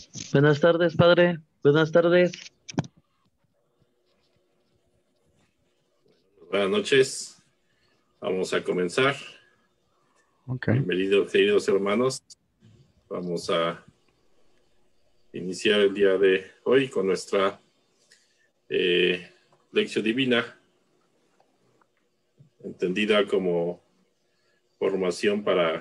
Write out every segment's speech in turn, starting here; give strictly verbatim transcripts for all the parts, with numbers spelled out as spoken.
Buenas tardes, padre. Buenas tardes. Buenas noches. Vamos a comenzar. Ok. Bienvenidos, queridos hermanos. Vamos a iniciar el día de hoy con nuestra eh, lección divina, entendida como formación para,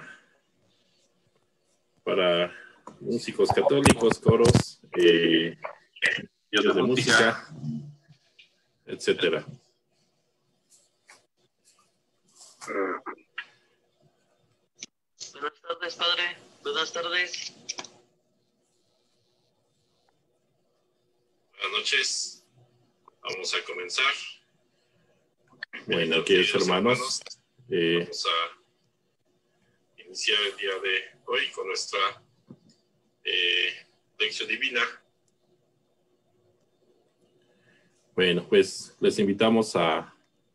para músicos católicos, coros, eh, estudios de música, etcétera. Buenas tardes, padre. Buenas tardes. Buenas noches. Vamos a comenzar. Bueno, queridos hermanos, eh, vamos a iniciar el día de hoy con nuestra eh, lección divina. Bueno, pues les invitamos a,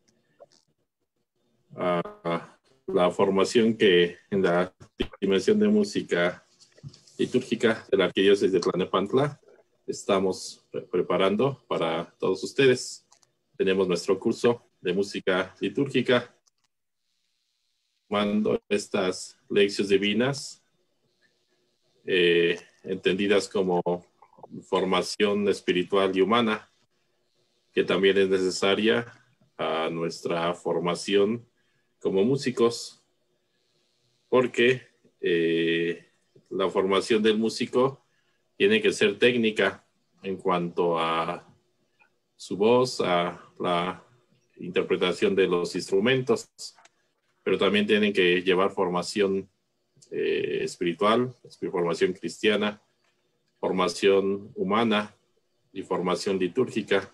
a la formación que en la dimensión de música litúrgica de la Arquidiócesis de Tlalnepantla estamos pre preparando para todos ustedes. Tenemos nuestro curso de música litúrgica, tomando estas lecciones divinas, eh, entendidas como formación espiritual y humana, que también es necesaria a nuestra formación como músicos, porque eh, la formación del músico tiene que ser técnica en cuanto a su voz, a la interpretación de los instrumentos, pero también tienen que llevar formación eh, espiritual, formación cristiana, formación humana y formación litúrgica,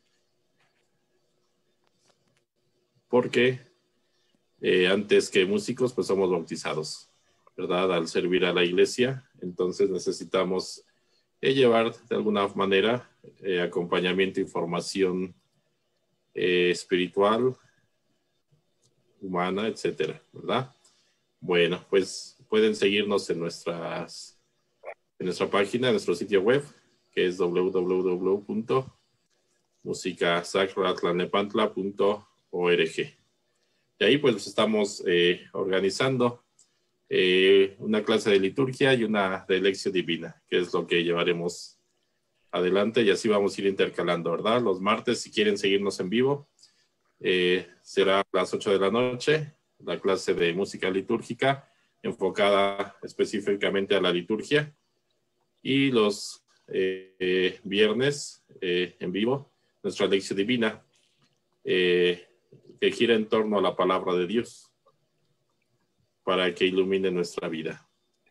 porque eh, antes que músicos pues somos bautizados, ¿verdad? Al servir a la iglesia, entonces necesitamos eh, llevar de alguna manera eh, acompañamiento y formación eh, espiritual, humana, etcétera, ¿verdad? Bueno, pues pueden seguirnos en nuestras en nuestra página, en nuestro sitio web, que es w w w punto música sacra tlalnepantla punto org. Y ahí pues estamos eh, organizando eh, una clase de liturgia y una de lección divina, que es lo que llevaremos adelante, y así vamos a ir intercalando, ¿verdad? Los martes, si quieren seguirnos en vivo, eh, será a las ocho de la noche, la clase de música litúrgica, enfocada específicamente a la liturgia, y los eh, eh, viernes eh, en vivo, nuestra lección divina, eh, que gira en torno a la palabra de Dios, para que ilumine nuestra vida.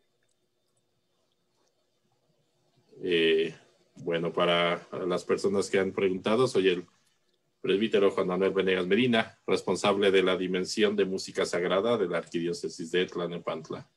Eh, bueno, para, para las personas que han preguntado, soy el presbítero Juan Manuel Venegas Medina, responsable de la dimensión de música sagrada de la Arquidiócesis de Tlalnepantla.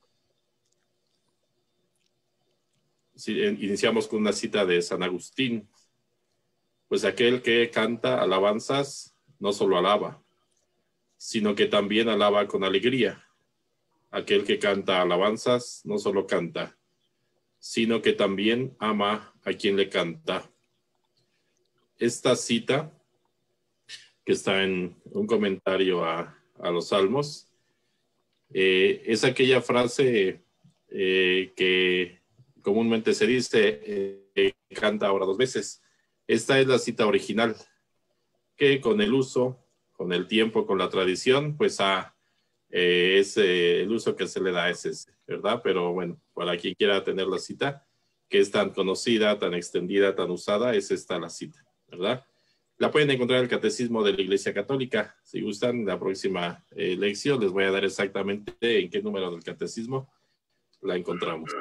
Sí, iniciamos con una cita de San Agustín. Pues aquel que canta alabanzas no solo alaba, sino que también alaba con alegría. Aquel que canta alabanzas no solo canta, sino que también ama a quien le canta. Esta cita, que está en un comentario a, a los Salmos, eh, es aquella frase eh, que comúnmente se dice, eh, canta ahora dos veces. Esta es la cita original, que con el uso, con el tiempo, con la tradición, pues a, eh, es eh, el uso que se le da es ese, ¿verdad? Pero bueno, para quien quiera tener la cita, que es tan conocida, tan extendida, tan usada, es esta la cita, ¿verdad? La pueden encontrar en el Catecismo de la Iglesia Católica. Si gustan, la próxima eh, lección les voy a dar exactamente en qué número del Catecismo la encontramos.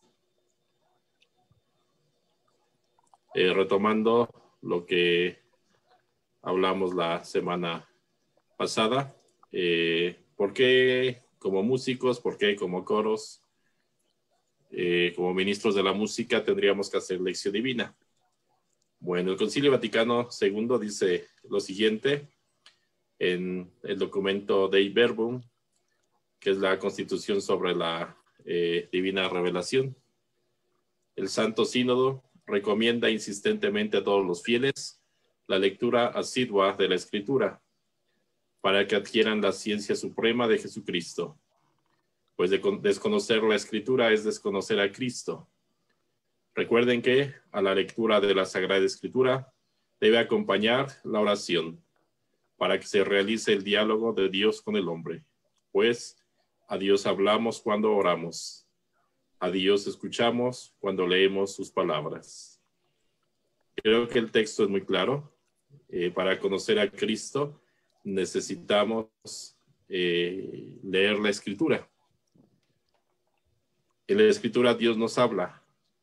Eh, retomando lo que hablamos la semana pasada, eh, ¿por qué como músicos, por qué como coros, eh, como ministros de la música tendríamos que hacer lección divina? Bueno, el Concilio Vaticano segundo dice lo siguiente en el documento Dei Verbum, que es la Constitución sobre la eh, Divina Revelación. El Santo Sínodo recomienda insistentemente a todos los fieles la lectura asidua de la Escritura para que adquieran la ciencia suprema de Jesucristo, pues de desconocer la Escritura es desconocer a Cristo. Recuerden que a la lectura de la Sagrada Escritura debe acompañar la oración para que se realice el diálogo de Dios con el hombre, pues a Dios hablamos cuando oramos, a Dios escuchamos cuando leemos sus palabras. Creo que el texto es muy claro. Eh, para conocer a Cristo necesitamos eh, leer la Escritura. En la Escritura Dios nos habla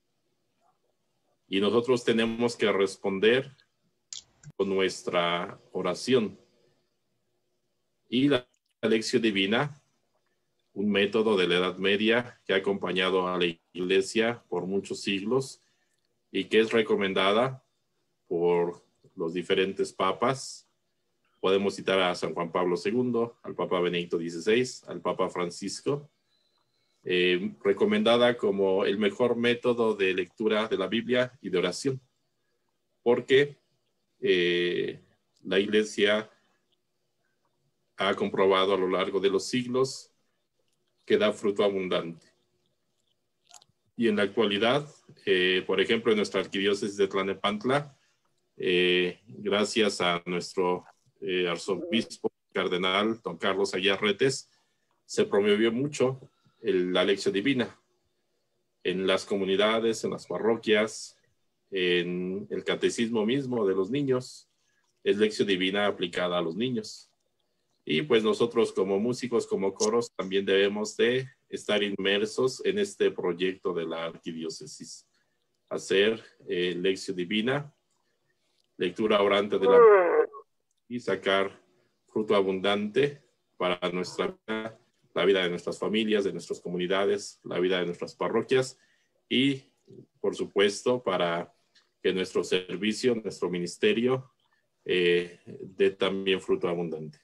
y nosotros tenemos que responder con nuestra oración. Y la, la lección divina, un método de la Edad Media que ha acompañado a la Iglesia por muchos siglos y que es recomendada por los diferentes papas. Podemos citar a San Juan Pablo segundo, al Papa Benedicto dieciséis, al Papa Francisco, eh, recomendada como el mejor método de lectura de la Biblia y de oración, porque eh, la Iglesia ha comprobado a lo largo de los siglos que da fruto abundante. Y en la actualidad, eh, por ejemplo, en nuestra arquidiócesis de Tlalnepantla, eh, gracias a nuestro eh, arzobispo cardenal, don Carlos Aguiar Retes, se promovió mucho el, la lección divina en las comunidades, en las parroquias, en el catecismo mismo de los niños. Es lección divina aplicada a los niños. Y pues nosotros como músicos, como coros, también debemos de estar inmersos en este proyecto de la arquidiócesis. Hacer eh, lección divina, lectura orante de la y sacar fruto abundante para nuestra vida, la vida de nuestras familias, de nuestras comunidades, la vida de nuestras parroquias y, por supuesto, para que nuestro servicio, nuestro ministerio, eh, dé también fruto abundante.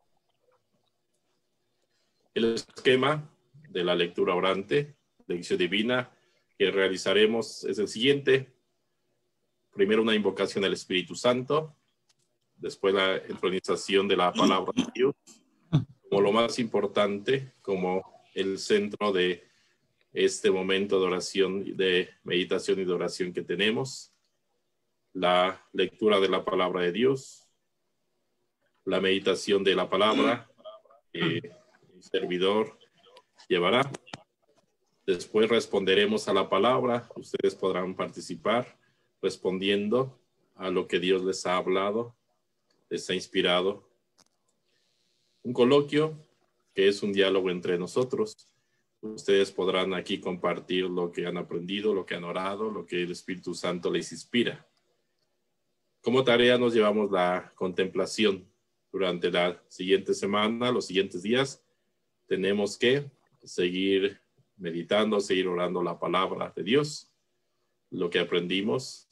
El esquema de la lectura orante, lección divina, que realizaremos es el siguiente. Primero una invocación al Espíritu Santo, después la entronización de la palabra de Dios, como lo más importante, como el centro de este momento de oración, de meditación y de oración que tenemos, la lectura de la palabra de Dios, la meditación de la palabra, eh, el servidor llevará. Después responderemos a la palabra. Ustedes podrán participar respondiendo a lo que Dios les ha hablado, les ha inspirado. Un coloquio que es un diálogo entre nosotros. Ustedes podrán aquí compartir lo que han aprendido, lo que han orado, lo que el Espíritu Santo les inspira. Como tarea nos llevamos la contemplación. Durante la siguiente semana, los siguientes días, tenemos que seguir meditando, seguir orando la palabra de Dios, lo que aprendimos.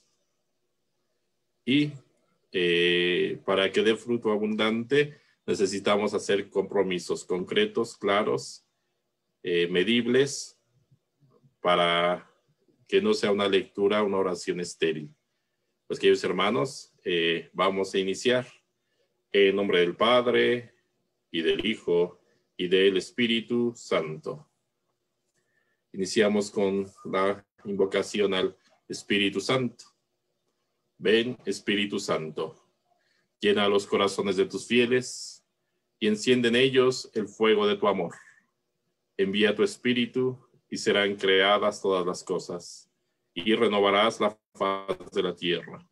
Y eh, para que dé fruto abundante, necesitamos hacer compromisos concretos, claros, eh, medibles, para que no sea una lectura, una oración estéril. Pues, queridos hermanos, eh, vamos a iniciar en nombre del Padre, y del Hijo, y del Espíritu Santo. Iniciamos con la invocación al Espíritu Santo. Ven, Espíritu Santo, llena los corazones de tus fieles y enciende en ellos el fuego de tu amor. Envía tu Espíritu y serán creadas todas las cosas, y renovarás la faz de la tierra.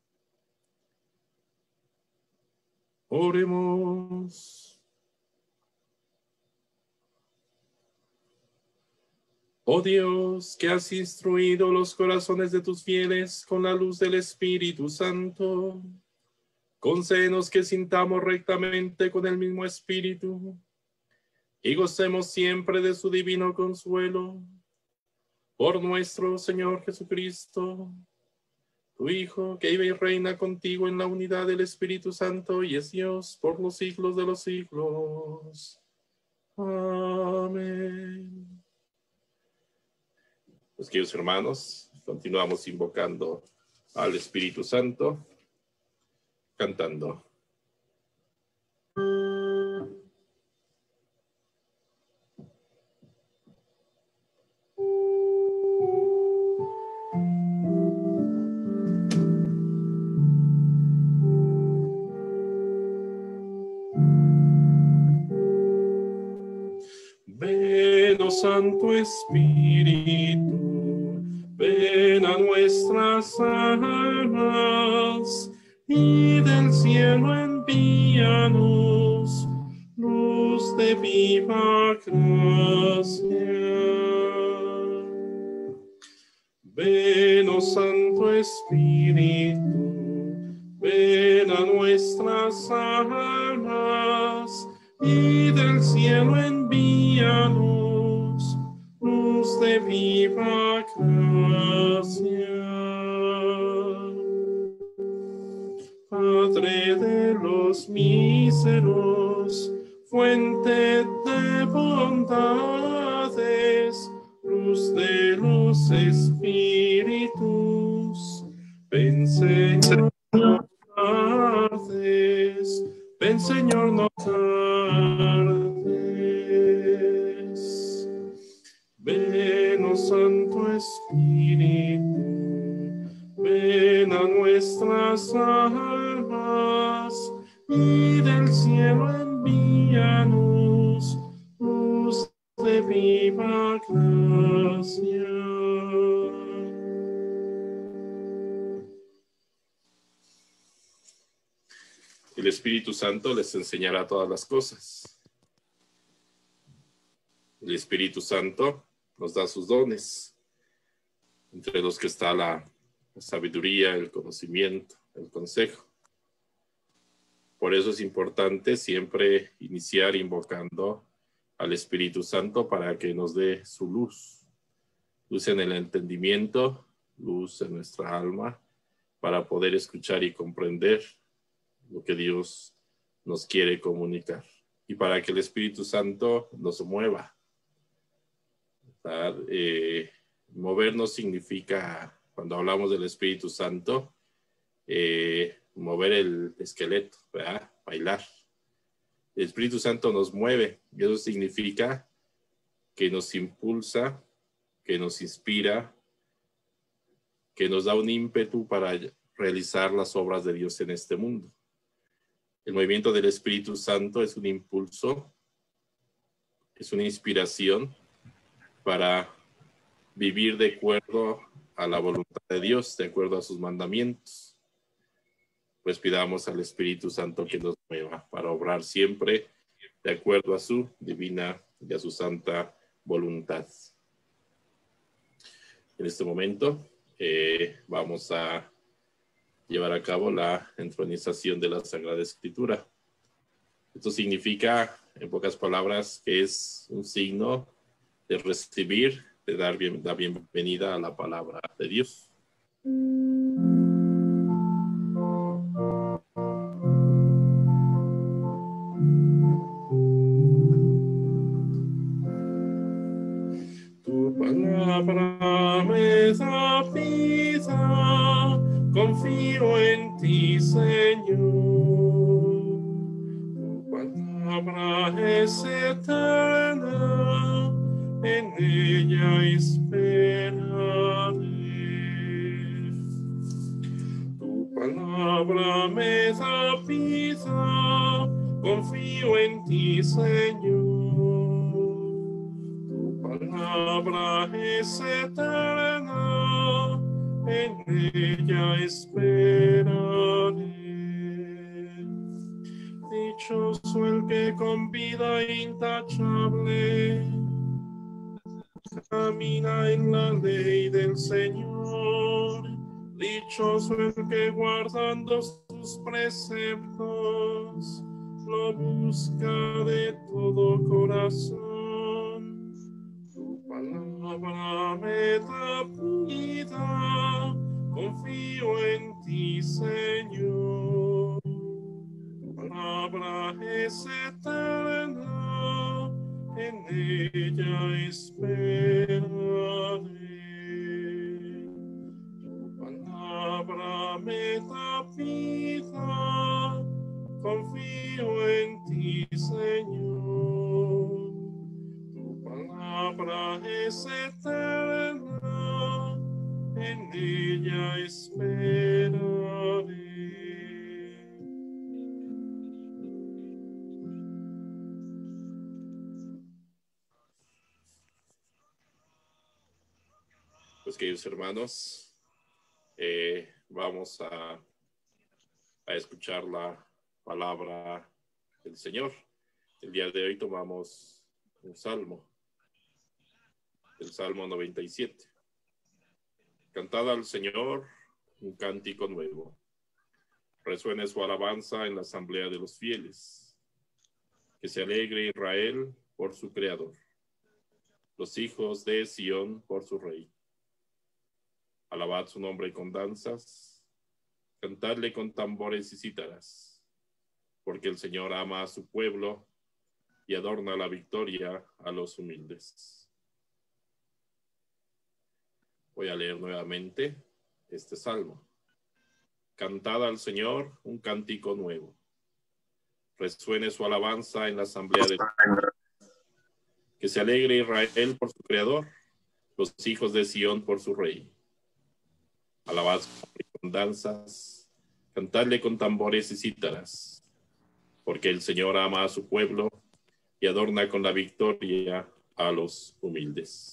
Oremos. Oh Dios, que has instruido los corazones de tus fieles con la luz del Espíritu Santo, concédenos que sintamos rectamente con el mismo Espíritu y gocemos siempre de su divino consuelo. Por nuestro Señor Jesucristo, tu Hijo, que vive y reina contigo en la unidad del Espíritu Santo y es Dios por los siglos de los siglos. Amén. Pues, queridos hermanos, continuamos invocando al Espíritu Santo, cantando. Ven, oh Santo Espíritu, ven a nuestras almas y del cielo envíanos luz de viva gracia. Ven, oh Santo Espíritu, ven a nuestras almas y del cielo envíanos luz de viva gracia. Padre de los míseros, fuente de bondades, luz de los espíritus, ven Señor, no tardes, ven Señor, no tardes. Ven, oh Santo Espíritu, ven a nuestras almas y del cielo envíanos luz de viva gracia. El Espíritu Santo les enseñará todas las cosas. El Espíritu Santo nos da sus dones, entre los que está la sabiduría, el conocimiento, el consejo. Por eso es importante siempre iniciar invocando al Espíritu Santo para que nos dé su luz. Luz en el entendimiento, luz en nuestra alma, para poder escuchar y comprender lo que Dios nos quiere comunicar. Y para que el Espíritu Santo nos mueva. Eh, movernos significa, cuando hablamos del Espíritu Santo, eh, mover el esqueleto, ¿verdad? Bailar. El Espíritu Santo nos mueve, y eso significa que nos impulsa, que nos inspira, que nos da un ímpetu para realizar las obras de Dios en este mundo. El movimiento del Espíritu Santo es un impulso, es una inspiración para vivir de acuerdo a la voluntad de Dios, de acuerdo a sus mandamientos. Pues pidamos al Espíritu Santo que nos mueva para obrar siempre de acuerdo a su divina y a su santa voluntad. En este momento eh, vamos a llevar a cabo la entronización de la Sagrada Escritura. Esto significa, en pocas palabras, que es un signo de recibir, de dar bien, la bienvenida a la palabra de Dios. Tu palabra me da vida, confío en ti, Señor. Tu palabra es eterna, en ella esperaré. Tu palabra me da vida, confío en ti, Señor. Tu palabra es eterna, en ella esperaré. Dichoso el que con vida intachable camina en la ley del Señor. Dichoso el que guardando sus preceptos lo busca de todo corazón. Tu palabra me da vida, confío en ti, Señor. Tu palabra es eterna, en ella esperaré. confío en ti, Señor. Tu palabra es eterna, en ella esperaré. Pues, queridos hermanos, eh, vamos a, a escuchar la palabra del Señor. El día de hoy tomamos un salmo, el Salmo noventa y siete. Cantad al Señor un cántico nuevo. Resuene su alabanza en la asamblea de los fieles. Que se alegre Israel por su Creador, los hijos de Sión por su Rey. Alabad su nombre con danzas, cantadle con tambores y cítaras, porque el Señor ama a su pueblo y adorna la victoria a los humildes. Voy a leer nuevamente este salmo. Cantad al Señor un cántico nuevo. Resuene su alabanza en la asamblea de... Que se alegre Israel por su Creador, los hijos de Sión por su Rey. Alabad con danzas, cantadle con tambores y cítaras, porque el Señor ama a su pueblo y adorna con la victoria a los humildes.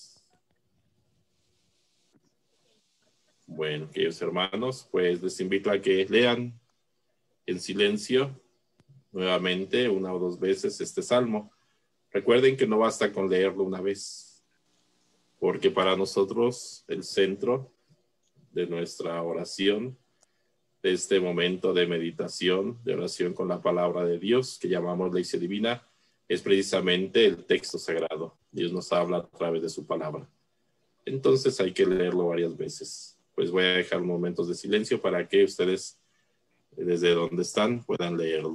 Bueno, queridos hermanos, pues les invito a que lean en silencio nuevamente una o dos veces este salmo. Recuerden que no basta con leerlo una vez, porque para nosotros el centro de nuestra oración, de este momento de meditación, de oración con la palabra de Dios, que llamamos lección divina, es precisamente el texto sagrado. Dios nos habla a través de su palabra. Entonces hay que leerlo varias veces. Pues voy a dejar momentos de silencio para que ustedes, desde donde están, puedan leerlo.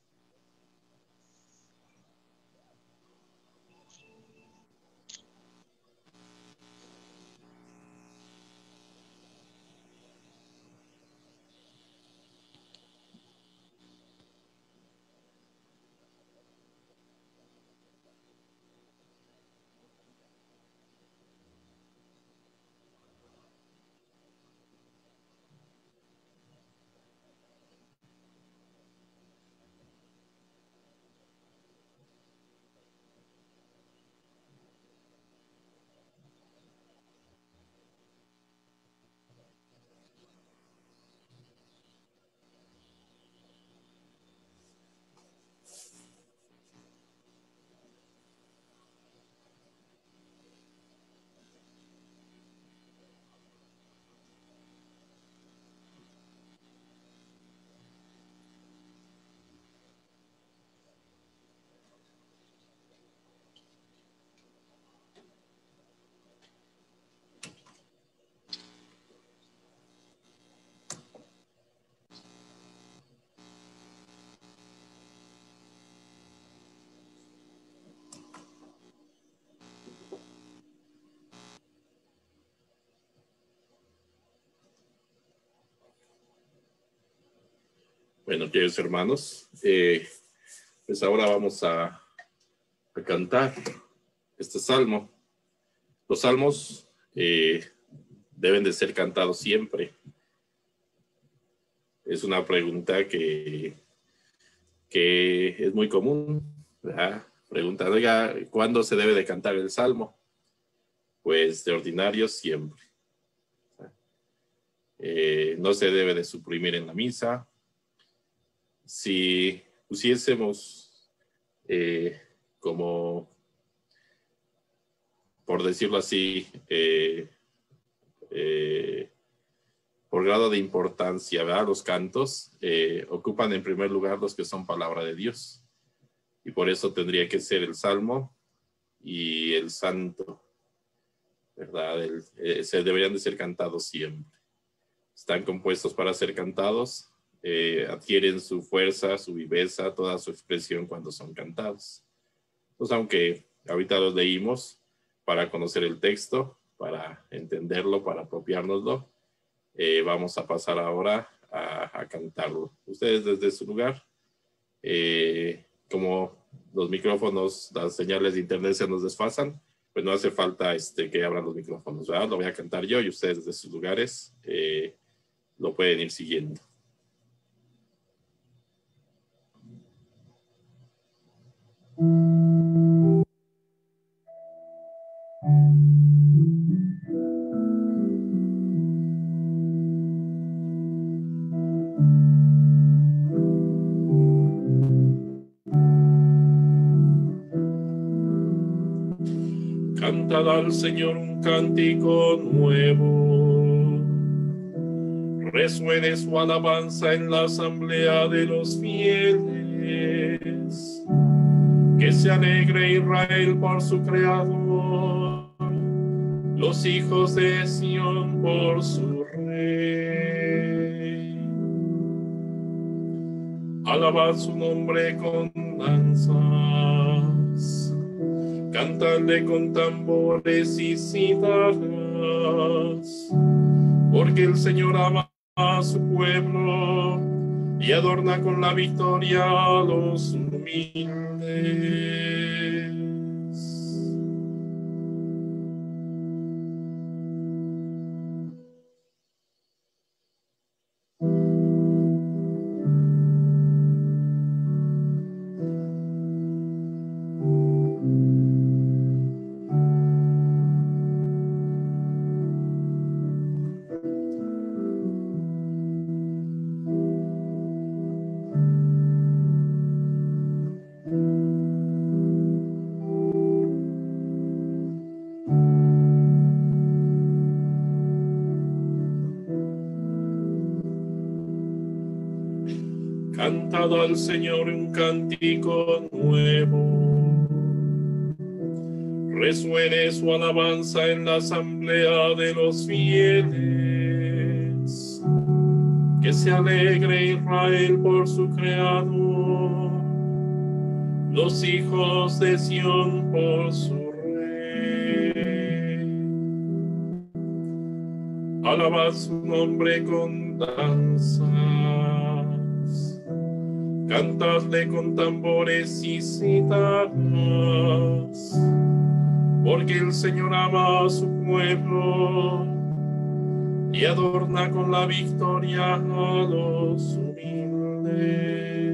Bueno, queridos hermanos, eh, pues ahora vamos a, a cantar este salmo. Los salmos eh, deben de ser cantados siempre. Es una pregunta que, que es muy común, ¿verdad? Preguntan, oiga, ¿cuándo se debe de cantar el salmo? Pues de ordinario siempre. Eh, no se debe de suprimir en la misa. Si pusiésemos eh, como, por decirlo así, eh, eh, por grado de importancia, ¿verdad? Los cantos eh, ocupan en primer lugar los que son palabra de Dios. Y por eso tendría que ser el Salmo y el Santo, ¿verdad? El, eh, se deberían de ser cantados siempre. Están compuestos para ser cantados. Eh, adquieren su fuerza, su viveza, toda su expresión cuando son cantados. Pues aunque ahorita los leímos para conocer el texto, para entenderlo, para apropiárnoslo, eh, vamos a pasar ahora a, a cantarlo. Ustedes desde su lugar eh, como los micrófonos, las señales de internet se nos desfasan, pues no hace falta este, que abran los micrófonos, ¿verdad? Lo voy a cantar yo y ustedes desde sus lugares eh, lo pueden ir siguiendo. Cantad al Señor un cántico nuevo, resuene su alabanza en la asamblea de los fieles, que se alegre Israel por su creador, los hijos de Sión por su rey. Alabad su nombre con danzas, cantadle con tambores y cítaras, porque el Señor ama a su pueblo y adorna con la victoria a los humildes. Cantad al Señor un cántico nuevo, resuene su alabanza en la asamblea de los fieles, que se alegre Israel por su creador, los hijos de Sión por su rey. Alabad su nombre con danzas, cantadle con tambores y cítaras, porque el Señor ama a su pueblo y adorna con la victoria a los humildes.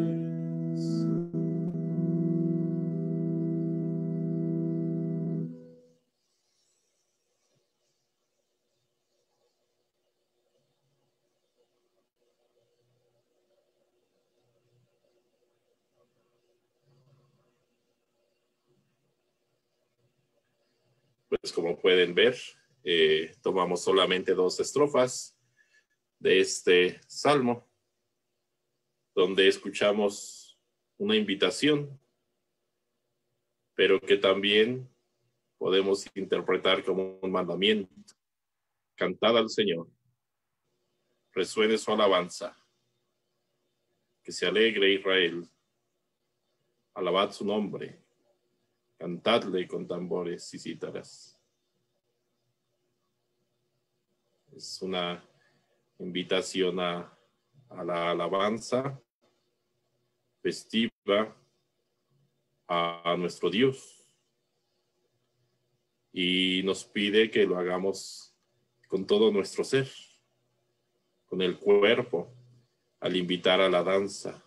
Pues como pueden ver, eh, tomamos solamente dos estrofas de este salmo, donde escuchamos una invitación, pero que también podemos interpretar como un mandamiento. Cantad al Señor, resuene su alabanza, que se alegre Israel, alabad su nombre, cantadle con tambores y cítaras. Es una invitación a, a la alabanza festiva a, a nuestro Dios, y nos pide que lo hagamos con todo nuestro ser, con el cuerpo, al invitar a la danza,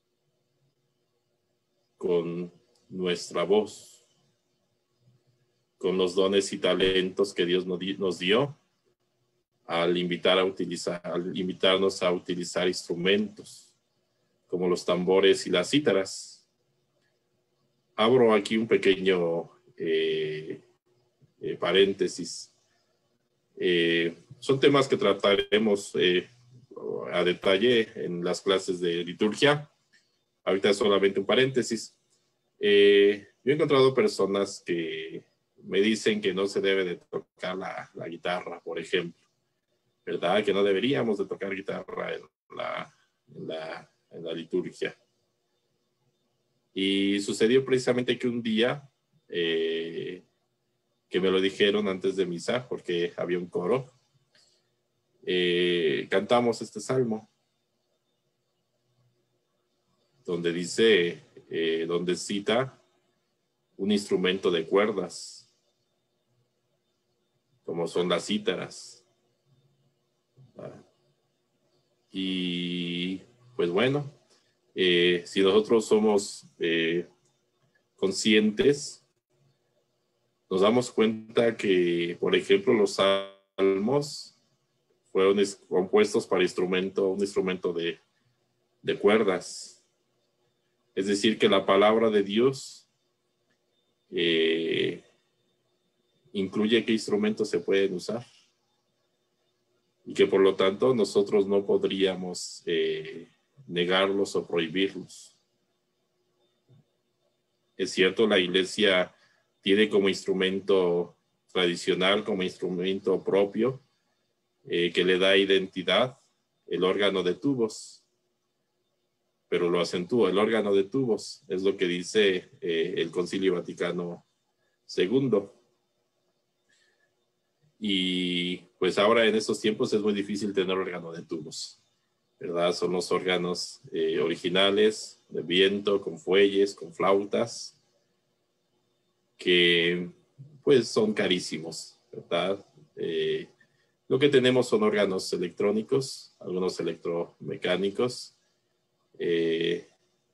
con nuestra voz, con los dones y talentos que Dios nos dio, al invitar a utilizar, al invitarnos a utilizar instrumentos como los tambores y las cítaras. Abro aquí un pequeño eh, eh, paréntesis. Eh, son temas que trataremos eh, a detalle en las clases de liturgia. Ahorita es solamente un paréntesis. Eh, yo he encontrado personas que me dicen que no se debe de tocar la, la guitarra, por ejemplo, ¿verdad? Que no deberíamos de tocar guitarra en la, en la, en la liturgia. Y sucedió precisamente que un día, eh, que me lo dijeron antes de misa, porque había un coro, eh, cantamos este salmo. donde dice, eh, donde cita un instrumento de cuerdas, como son las cítaras. Ah, y pues bueno, eh, si nosotros somos eh, conscientes, nos damos cuenta que, por ejemplo, los salmos fueron compuestos para instrumento, un instrumento de, de cuerdas. Es decir, que la palabra de Dios eh, incluye qué instrumentos se pueden usar. Y que por lo tanto nosotros no podríamos eh, negarlos o prohibirlos. Es cierto, la iglesia tiene como instrumento tradicional, como instrumento propio, eh, que le da identidad, el órgano de tubos, pero lo acentúa, el órgano de tubos, es lo que dice eh, el Concilio Vaticano segundo. Y pues ahora en estos tiempos es muy difícil tener órgano de tubos, ¿verdad? Son los órganos eh, originales, de viento, con fuelles, con flautas, que pues son carísimos, ¿verdad? Eh, lo que tenemos son órganos electrónicos, algunos electromecánicos, eh,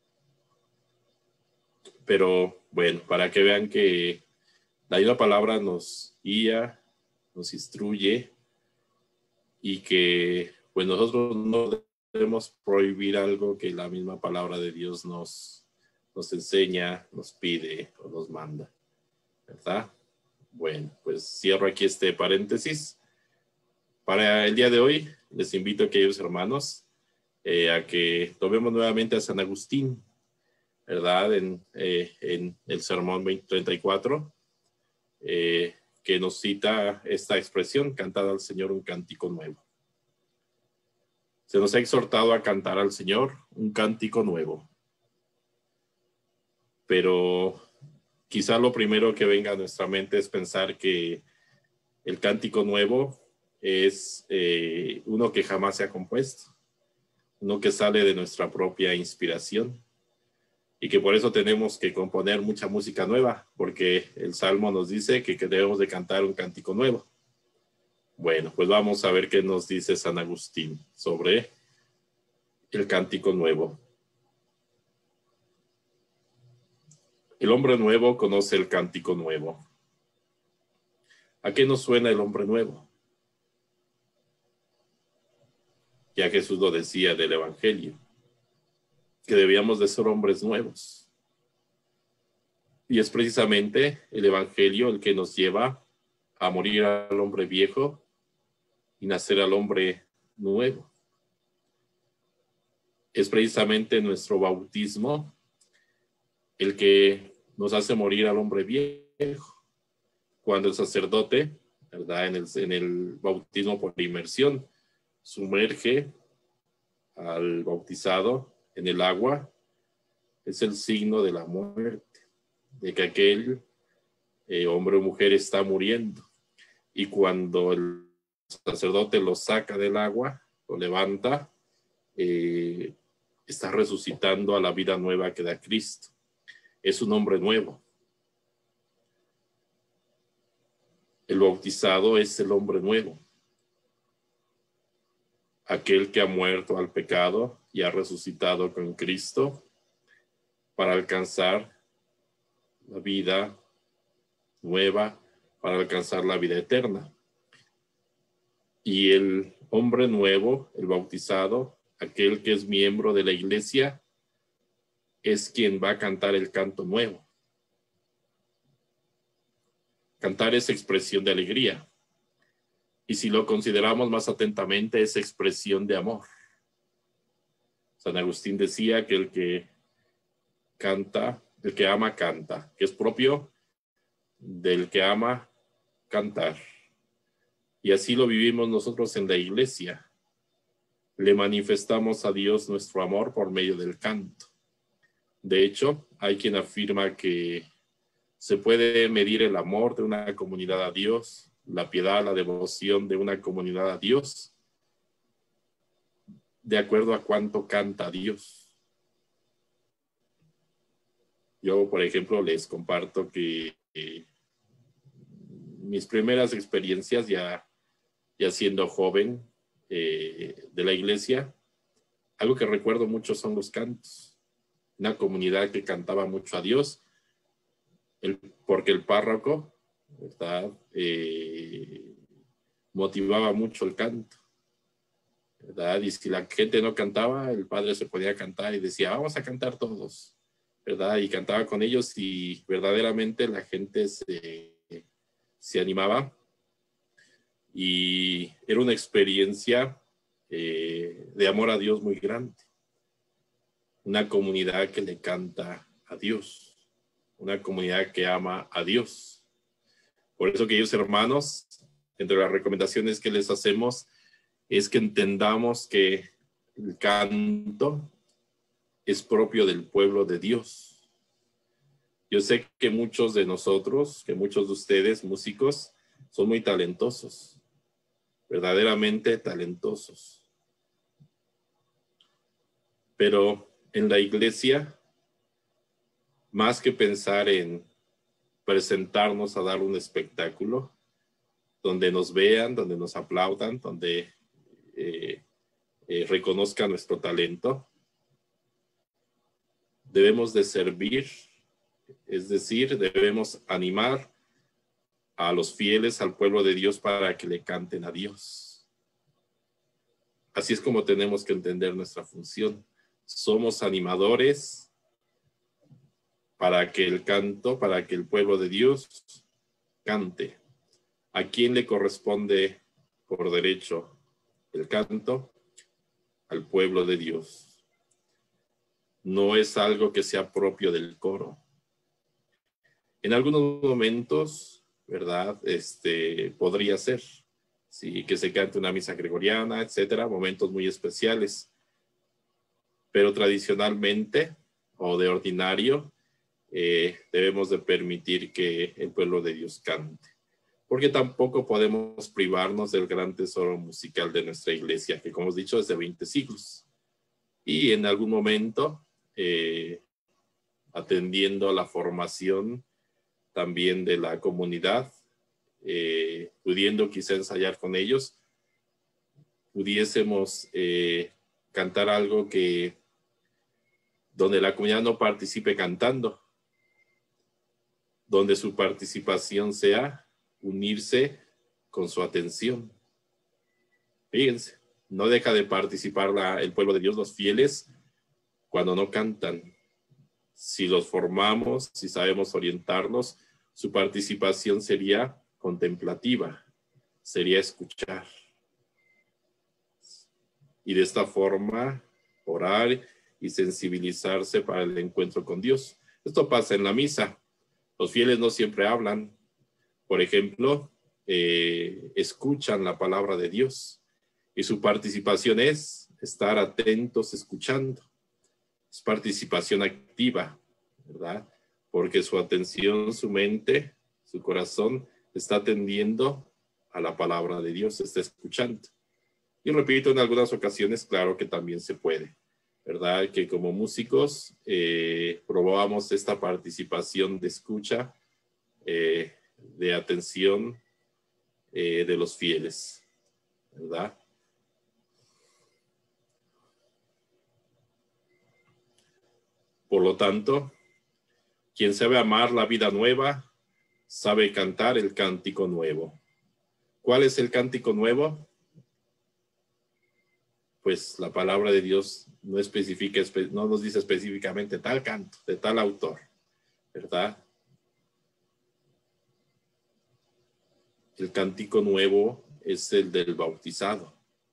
pero bueno, para que vean que la misma palabra nos guía, nos instruye, y que pues nosotros no debemos prohibir algo que la misma palabra de Dios nos, nos enseña, nos pide o nos manda, ¿verdad? Bueno, pues cierro aquí este paréntesis. Para el día de hoy, les invito a queridos hermanos eh, a que tomemos nuevamente a San Agustín, ¿verdad? En, eh, en el sermón treinta y cuatro, eh, que nos cita esta expresión: cantad al Señor un cántico nuevo. Se nos ha exhortado a cantar al Señor un cántico nuevo. Pero quizá lo primero que venga a nuestra mente es pensar que el cántico nuevo es eh, uno que jamás se ha compuesto, uno que sale de nuestra propia inspiración, y que por eso tenemos que componer mucha música nueva, porque el Salmo nos dice que, que debemos de cantar un cántico nuevo. Bueno, pues vamos a ver qué nos dice San Agustín sobre el cántico nuevo. El hombre nuevo conoce el cántico nuevo. ¿A qué nos suena el hombre nuevo? Ya Jesús lo decía del Evangelio, que debíamos de ser hombres nuevos. Y es precisamente el Evangelio el que nos lleva a morir al hombre viejo y nacer al hombre nuevo. Es precisamente nuestro bautismo el que nos hace morir al hombre viejo. Cuando el sacerdote, ¿verdad?, en el, en el bautismo por inmersión, sumerge al bautizado en el agua, es el signo de la muerte, de que aquel eh, hombre o mujer está muriendo. Y cuando el sacerdote lo saca del agua, lo levanta, eh, está resucitando a la vida nueva que da Cristo. Es un hombre nuevo. El bautizado es el hombre nuevo, aquel que ha muerto al pecado y ha resucitado con Cristo para alcanzar la vida nueva, para alcanzar la vida eterna. Y el hombre nuevo, el bautizado, aquel que es miembro de la iglesia, es quien va a cantar el canto nuevo. Cantar es expresión de alegría. Y si lo consideramos más atentamente, es expresión de amor. San Agustín decía que el que canta, el que ama, canta, que es propio del que ama cantar. Y así lo vivimos nosotros en la iglesia. Le manifestamos a Dios nuestro amor por medio del canto. De hecho, hay quien afirma que se puede medir el amor de una comunidad a Dios, la piedad, la devoción de una comunidad a Dios, de acuerdo a cuánto canta Dios. Yo, por ejemplo, les comparto que eh, mis primeras experiencias ya, ya siendo joven eh, de la iglesia, algo que recuerdo mucho son los cantos. Una comunidad que cantaba mucho a Dios, el, porque el párroco, ¿verdad? Eh, motivaba mucho el canto, ¿verdad? Y si la gente no cantaba, el padre se podía cantar y decía, vamos a cantar todos, ¿verdad? Y cantaba con ellos y verdaderamente la gente se, se animaba y era una experiencia eh, de amor a Dios muy grande. Una comunidad que le canta a Dios, una comunidad que ama a Dios. Por eso, queridos hermanos, entre las recomendaciones que les hacemos es que entendamos que el canto es propio del pueblo de Dios. Yo sé que muchos de nosotros, que muchos de ustedes, músicos, son muy talentosos, verdaderamente talentosos. Pero en la iglesia, más que pensar en presentarnos a dar un espectáculo, donde nos vean, donde nos aplaudan, donde eh, eh, reconozcan nuestro talento, debemos de servir, es decir, debemos animar a los fieles, al pueblo de Dios, para que le canten a Dios. Así es como tenemos que entender nuestra función. Somos animadores para que el canto, para que el pueblo de Dios cante. ¿A quién le corresponde por derecho el canto? Al pueblo de Dios. No es algo que sea propio del coro. En algunos momentos, ¿verdad? Este, podría ser, sí, que se cante una misa gregoriana, etcétera, momentos muy especiales. Pero tradicionalmente o de ordinario, eh, debemos de permitir que el pueblo de Dios cante. Porque tampoco podemos privarnos del gran tesoro musical de nuestra iglesia, que como hemos dicho es de veinte siglos. Y en algún momento, eh, atendiendo a la formación también de la comunidad, eh, pudiendo quizá ensayar con ellos, pudiésemos eh, cantar algo que donde la comunidad no participe cantando, donde su participación sea unirse con su atención. Fíjense, no deja de participar la, el pueblo de Dios, los fieles, cuando no cantan. Si los formamos, si sabemos orientarlos, su participación sería contemplativa, sería escuchar. Y de esta forma, orar y sensibilizarse para el encuentro con Dios. Esto pasa en la misa. Los fieles no siempre hablan. Por ejemplo, eh, escuchan la palabra de Dios. Y su participación es estar atentos, escuchando. Es participación activa, ¿verdad? Porque su atención, su mente, su corazón está atendiendo a la palabra de Dios, está escuchando. Y repito, en algunas ocasiones, claro que también se puede, ¿verdad? Que como músicos eh, probamos esta participación de escucha, eh, de atención eh, de los fieles, ¿verdad? Por lo tanto, quien sabe amar la vida nueva, sabe cantar el cántico nuevo. ¿Cuál es el cántico nuevo? Pues la palabra de Dios no especifica, no nos dice específicamente tal canto, de tal autor, ¿verdad? El cántico nuevo es el del bautizado.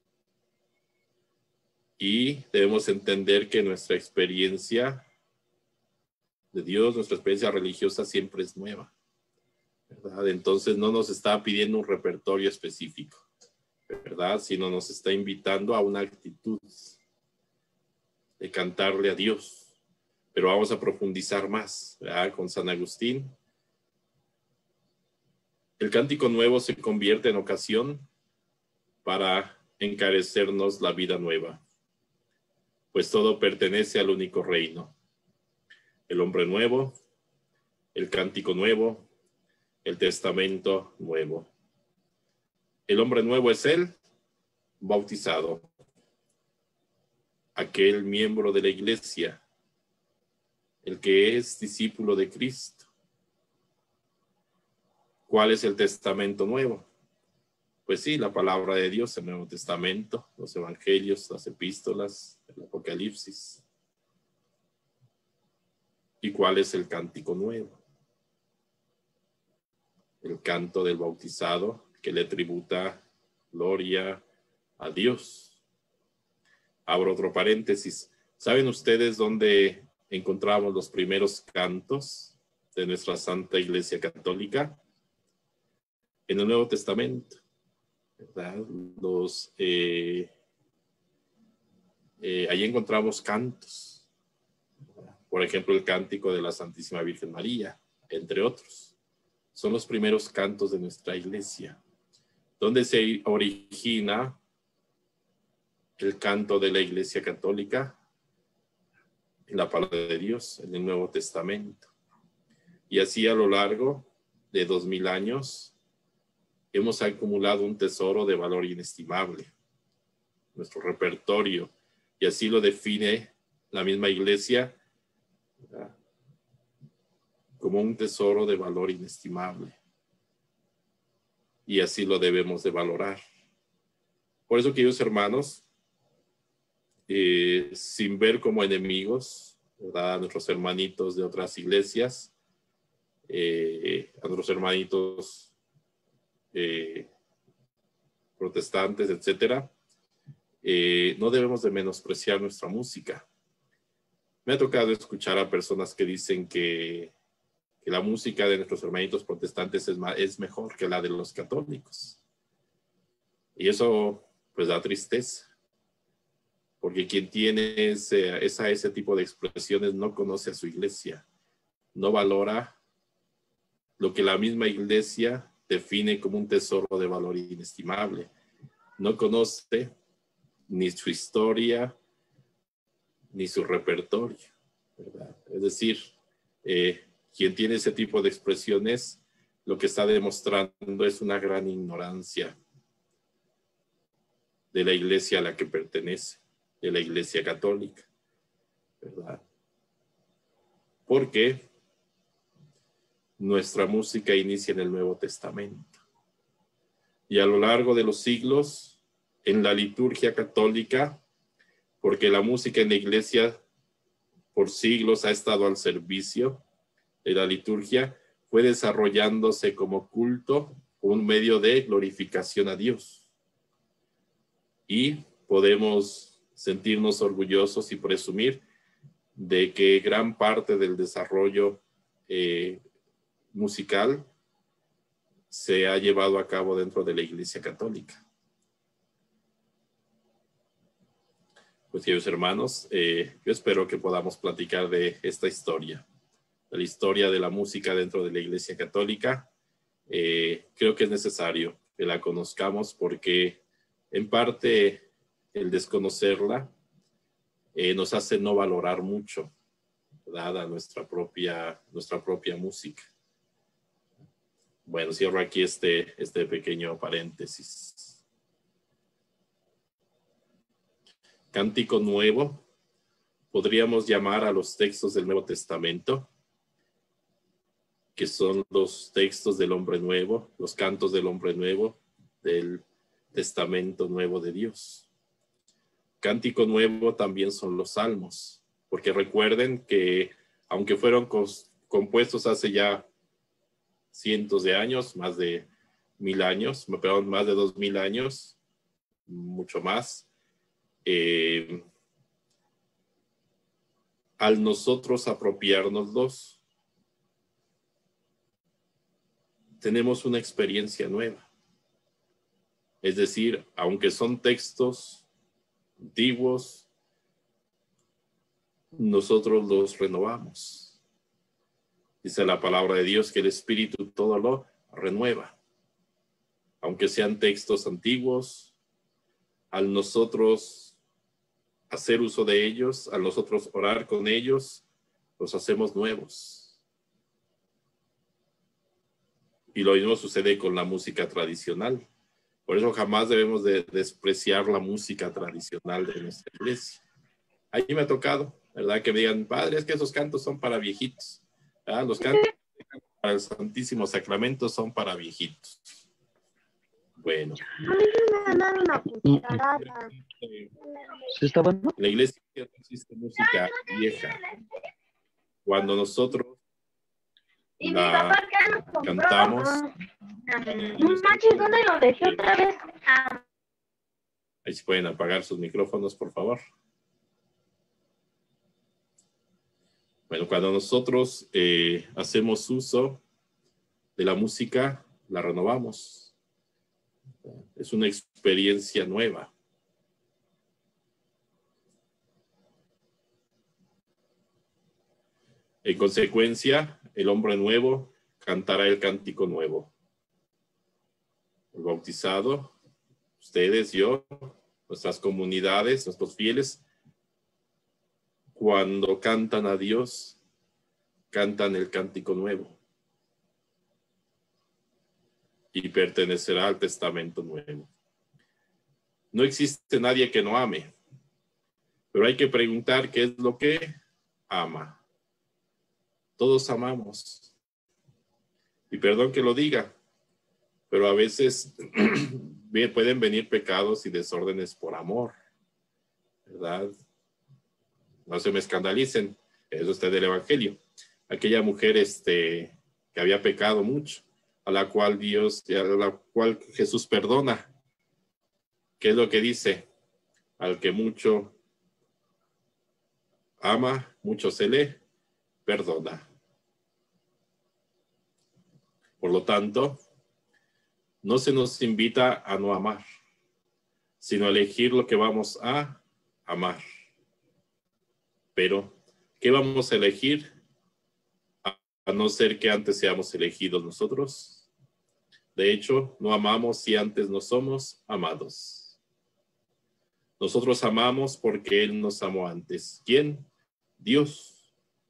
Y debemos entender que nuestra experiencia de Dios, nuestra experiencia religiosa siempre es nueva, ¿verdad? Entonces no nos está pidiendo un repertorio específico, ¿verdad? Sino nos está invitando a una actitud de cantarle a Dios. Pero vamos a profundizar más, ¿verdad? Con San Agustín. El cántico nuevo se convierte en ocasión para encarecernos la vida nueva, pues todo pertenece al único reino. el hombre nuevo, el cántico nuevo, el testamento nuevo. El hombre nuevo es el bautizado, aquel miembro de la iglesia, el que es discípulo de Cristo. ¿Cuál es el testamento nuevo? Pues sí, la palabra de Dios, el Nuevo Testamento, los evangelios, las epístolas, el Apocalipsis. ¿Y cuál es el cántico nuevo? El canto del bautizado que le tributa gloria a Dios. Abro otro paréntesis. ¿Saben ustedes dónde encontramos los primeros cantos de nuestra Santa Iglesia Católica? En el Nuevo Testamento, ¿verdad? Los, eh, eh, ahí encontramos cantos. Por ejemplo, el cántico de la Santísima Virgen María, entre otros. Son los primeros cantos de nuestra iglesia, donde se origina el canto de la Iglesia Católica en la palabra de Dios, en el Nuevo Testamento. Y así a lo largo de dos mil años hemos acumulado un tesoro de valor inestimable, nuestro repertorio, y así lo define la misma Iglesia, ¿verdad?, como un tesoro de valor inestimable. Y así lo debemos de valorar. Por eso, queridos hermanos, eh, sin ver como enemigos, ¿verdad?, a nuestros hermanitos de otras iglesias, eh, a nuestros hermanitos eh, protestantes, etcétera, eh, no debemos de menospreciar nuestra música. Me ha tocado escuchar a personas que dicen que, que la música de nuestros hermanitos protestantes es, es mejor que la de los católicos. Y eso pues da tristeza, porque quien tiene ese, esa, ese tipo de expresiones no conoce a su iglesia, no valora lo que la misma iglesia define como un tesoro de valor inestimable. No conoce ni su historia, ni su repertorio, ¿verdad? Es decir, eh, quien tiene ese tipo de expresiones, lo que está demostrando es una gran ignorancia de la iglesia a la que pertenece, de la Iglesia Católica, ¿verdad? Porque nuestra música inicia en el Nuevo Testamento. Y a lo largo de los siglos, en la liturgia católica, porque la música en la iglesia por siglos ha estado al servicio de la liturgia, fue desarrollándose como culto, un medio de glorificación a Dios. Y podemos sentirnos orgullosos y presumir de que gran parte del desarrollo eh, musical se ha llevado a cabo dentro de la Iglesia Católica. Pues, queridos hermanos, eh, yo espero que podamos platicar de esta historia, de la historia de la música dentro de la Iglesia Católica. Eh, creo que es necesario que la conozcamos porque en parte el desconocerla eh, nos hace no valorar mucho, dada nuestra propia, nuestra propia música. Bueno, cierro aquí este, este pequeño paréntesis. Cántico nuevo, podríamos llamar a los textos del Nuevo Testamento, que son los textos del hombre nuevo, los cantos del hombre nuevo, del Testamento Nuevo de Dios. Cántico nuevo también son los salmos, porque recuerden que aunque fueron compuestos hace ya cientos de años, más de mil años, perdón, más de dos mil años, mucho más, eh, al nosotros apropiárnoslos, tenemos una experiencia nueva. Es decir, aunque son textos antiguos, nosotros los renovamos. Dice la palabra de Dios que el Espíritu todo lo renueva. Aunque sean textos antiguos, al nosotros hacer uso de ellos, al nosotros orar con ellos, los hacemos nuevos. Y lo mismo sucede con la música tradicional. Por eso jamás debemos de despreciar la música tradicional de nuestra iglesia. Ahí me ha tocado, ¿verdad? Que me digan, padre, es que esos cantos son para viejitos. ¿Ah? Los cantos para el Santísimo Sacramento son para viejitos. Bueno. ¿Sí está bueno? En la iglesia no existe música vieja. Cuando nosotros la cantamos, ¿Dónde lo dejé otra vez? ahí se pueden apagar sus micrófonos, por favor. Bueno, cuando nosotros eh, hacemos uso de la música, la renovamos. Es una experiencia nueva. En consecuencia, el hombre nuevo cantará el cántico nuevo. El bautizado, ustedes, yo, nuestras comunidades, nuestros fieles, cuando cantan a Dios, cantan el cántico nuevo. Y pertenecerá al testamento nuevo. No existe nadie que no ame, pero hay que preguntar qué es lo que ama. Todos amamos. Y perdón que lo diga, pero a veces pueden venir pecados y desórdenes por amor, ¿verdad? No se me escandalicen, eso está del Evangelio. Aquella mujer este, que había pecado mucho, a la cual Dios, a la cual Jesús perdona. ¿Qué es lo que dice? Al que mucho ama, mucho se le perdona. Por lo tanto, no se nos invita a no amar, sino a elegir lo que vamos a amar. Pero, ¿qué vamos a elegir? A no ser que antes seamos elegidos nosotros. De hecho, no amamos si antes no somos amados. Nosotros amamos porque Él nos amó antes. ¿Quién? Dios.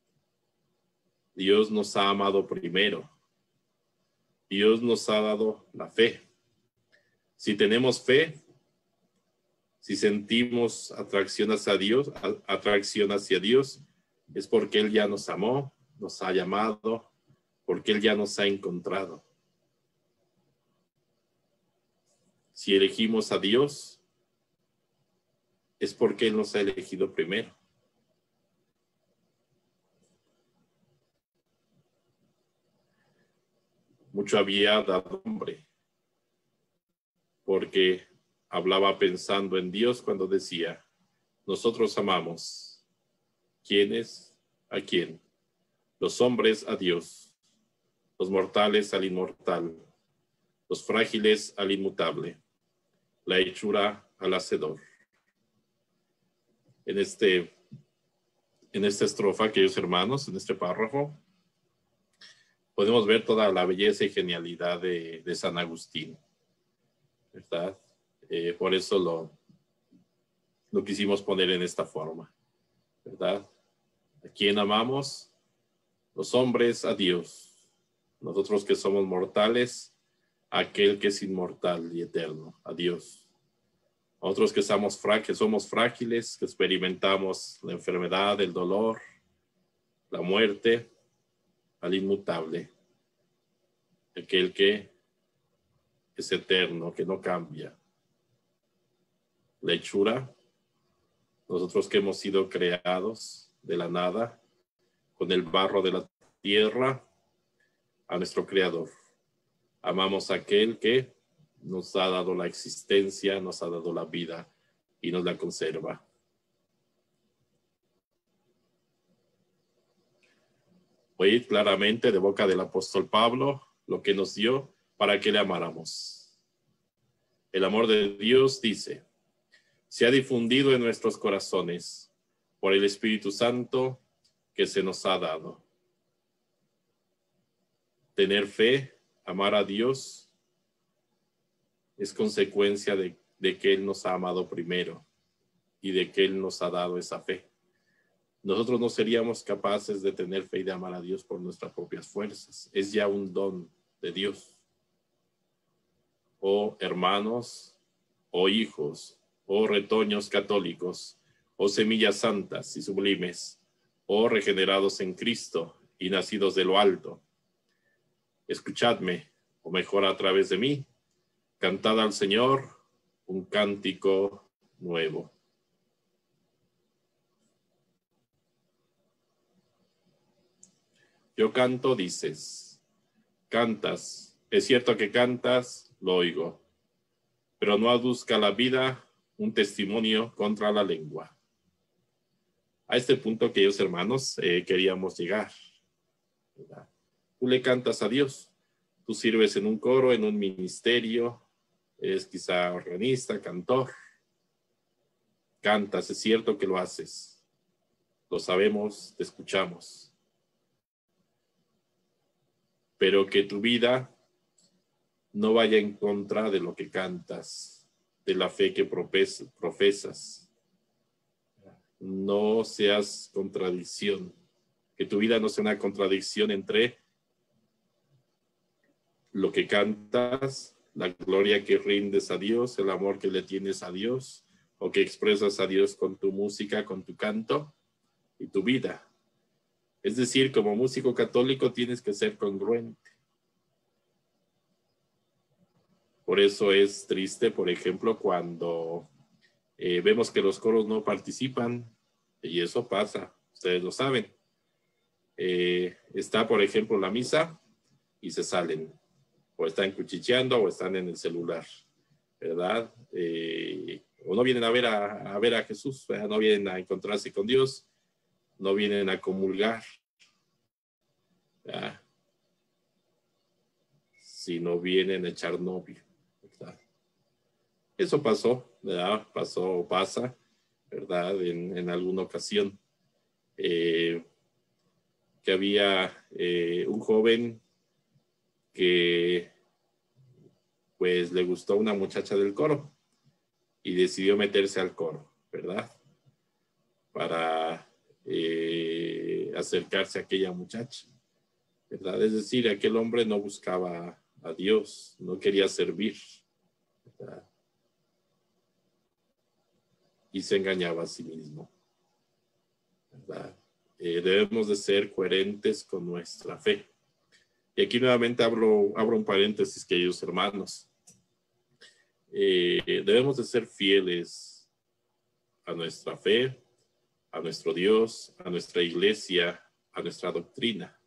Dios nos ha amado primero. Dios nos ha dado la fe. Si tenemos fe, si sentimos atracción hacia Dios, atracción hacia Dios, es porque Él ya nos amó, nos ha llamado, porque Él ya nos ha encontrado. Si elegimos a Dios, es porque Él nos ha elegido primero. Mucho había dado hombre, porque hablaba pensando en Dios cuando decía, nosotros amamos. ¿Quiénes? ¿A quién? Los hombres a Dios, los mortales al inmortal, los frágiles al inmutable, la hechura al hacedor. En, este, en esta estrofa, queridos hermanos, en este párrafo, podemos ver toda la belleza y genialidad de, de San Agustín, ¿verdad? Eh, por eso lo, lo quisimos poner en esta forma, ¿verdad? ¿A quién amamos? Los hombres a Dios, nosotros que somos mortales, aquel que es inmortal y eterno, a Dios. Nosotros que somos frágiles, somos frágiles, que experimentamos la enfermedad, el dolor, la muerte, al inmutable, aquel que es eterno, que no cambia. La hechura, nosotros que hemos sido creados de la nada, con el barro de la tierra, a nuestro Creador. Amamos a aquel que nos ha dado la existencia, nos ha dado la vida y nos la conserva. Oíd claramente de boca del apóstol Pablo lo que nos dio para que le amáramos. El amor de Dios, dice, se ha difundido en nuestros corazones por el Espíritu Santo que se nos ha dado. Tener fe, amar a Dios, es consecuencia de, de que Él nos ha amado primero y de que Él nos ha dado esa fe. nosotros no seríamos capaces de tener fe y de amar a Dios por nuestras propias fuerzas. Es ya un don de Dios. Oh hermanos, oh hijos, oh retoños católicos, oh semillas santas y sublimes, oh regenerados en Cristo y nacidos de lo alto. Escuchadme, o mejor a través de mí, cantad al Señor un cántico nuevo. Yo canto, dices, cantas, es cierto que cantas, lo oigo, pero no aduzca la vida un testimonio contra la lengua. A este punto, queridos hermanos, eh, queríamos llegar, ¿verdad? Tú le cantas a Dios, tú sirves en un coro, en un ministerio, eres quizá organista, cantor, cantas, es cierto que lo haces, lo sabemos, te escuchamos. Pero que tu vida no vaya en contra de lo que cantas, de la fe que profesas. No seas contradicción, que tu vida no sea una contradicción entre lo que cantas, la gloria que rindes a Dios, el amor que le tienes a Dios, o que expresas a Dios con tu música, con tu canto y tu vida. Es decir, como músico católico tienes que ser congruente. Por eso es triste, por ejemplo, cuando eh, vemos que los coros no participan, y eso pasa, ustedes lo saben. Eh, está, por ejemplo, la misa y se salen, o están cuchicheando o están en el celular, ¿verdad? Eh, o no vienen a ver a, a ver a Jesús, ¿verdad? No vienen a encontrarse con Dios, no vienen a comulgar, ¿verdad? Sino vienen a echar novio, ¿verdad? Eso pasó, ¿verdad? Pasó o pasa, ¿verdad? En, en alguna ocasión. Eh, que había eh, un joven que pues le gustó una muchacha del coro y decidió meterse al coro, ¿verdad? Para eh, acercarse a aquella muchacha, ¿verdad? Es decir, aquel hombre no buscaba a Dios, no quería servir, ¿verdad? Y se engañaba a sí mismo, ¿verdad? Eh, debemos de ser coherentes con nuestra fe. Y aquí nuevamente abro, abro un paréntesis, queridos hermanos. Eh, debemos de ser fieles a nuestra fe, a nuestro Dios, a nuestra iglesia, a nuestra doctrina.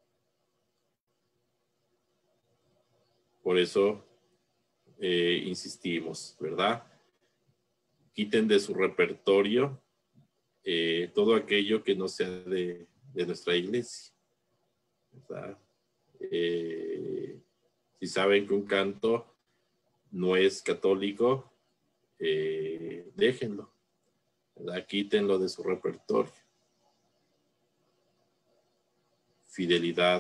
Por eso eh, insistimos, ¿verdad? Quiten de su repertorio eh, todo aquello que no sea de, de nuestra iglesia, ¿verdad? Eh, si saben que un canto no es católico, eh, déjenlo, ¿verdad? Quítenlo de su repertorio. Fidelidad,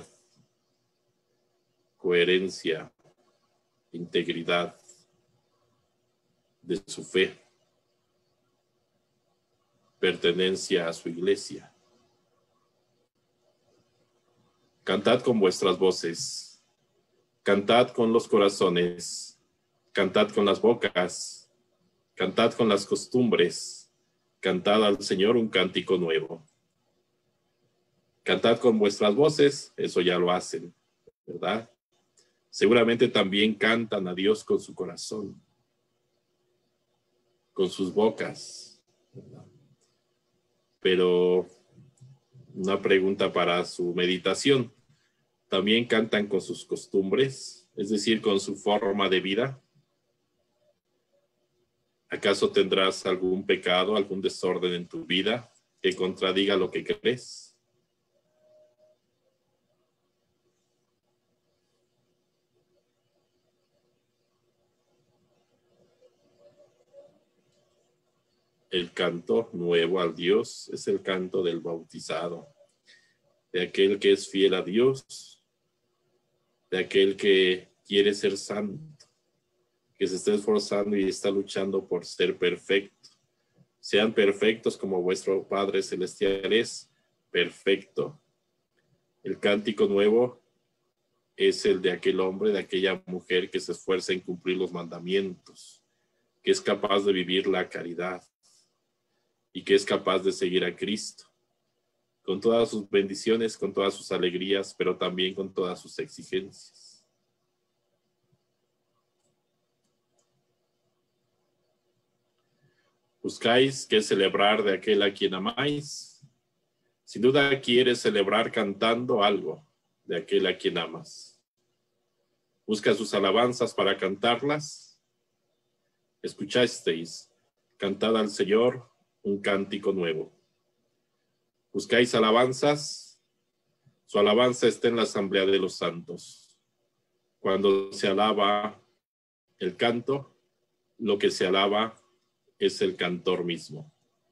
coherencia, integridad de su fe, pertenencia a su iglesia. Cantad con vuestras voces, cantad con los corazones, cantad con las bocas, cantad con las costumbres, cantad al Señor un cántico nuevo. Cantad con vuestras voces, eso ya lo hacen, ¿verdad? Seguramente también cantan a Dios con su corazón, con sus bocas, ¿verdad? Pero una pregunta para su meditación. ¿También cantan con sus costumbres, es decir, con su forma de vida? ¿Acaso tendrás algún pecado, algún desorden en tu vida que contradiga lo que crees? El canto nuevo al Dios es el canto del bautizado, de aquel que es fiel a Dios, de aquel que quiere ser santo, que se está esforzando y está luchando por ser perfecto, Sean perfectos como vuestro Padre Celestial es perfecto. El cántico nuevo es el de aquel hombre, de aquella mujer que se esfuerza en cumplir los mandamientos, que es capaz de vivir la caridad y que es capaz de seguir a Cristo, con todas sus bendiciones, con todas sus alegrías, pero también con todas sus exigencias. ¿Buscáis qué celebrar de aquel a quien amáis? Sin duda quieres celebrar cantando algo de aquel a quien amas. ¿Busca sus alabanzas para cantarlas? Escuchasteis, cantad al Señor un cántico nuevo. ¿Buscáis alabanzas? Su alabanza está en la asamblea de los santos. Cuando se alaba el canto, lo que se alaba es el cantor mismo.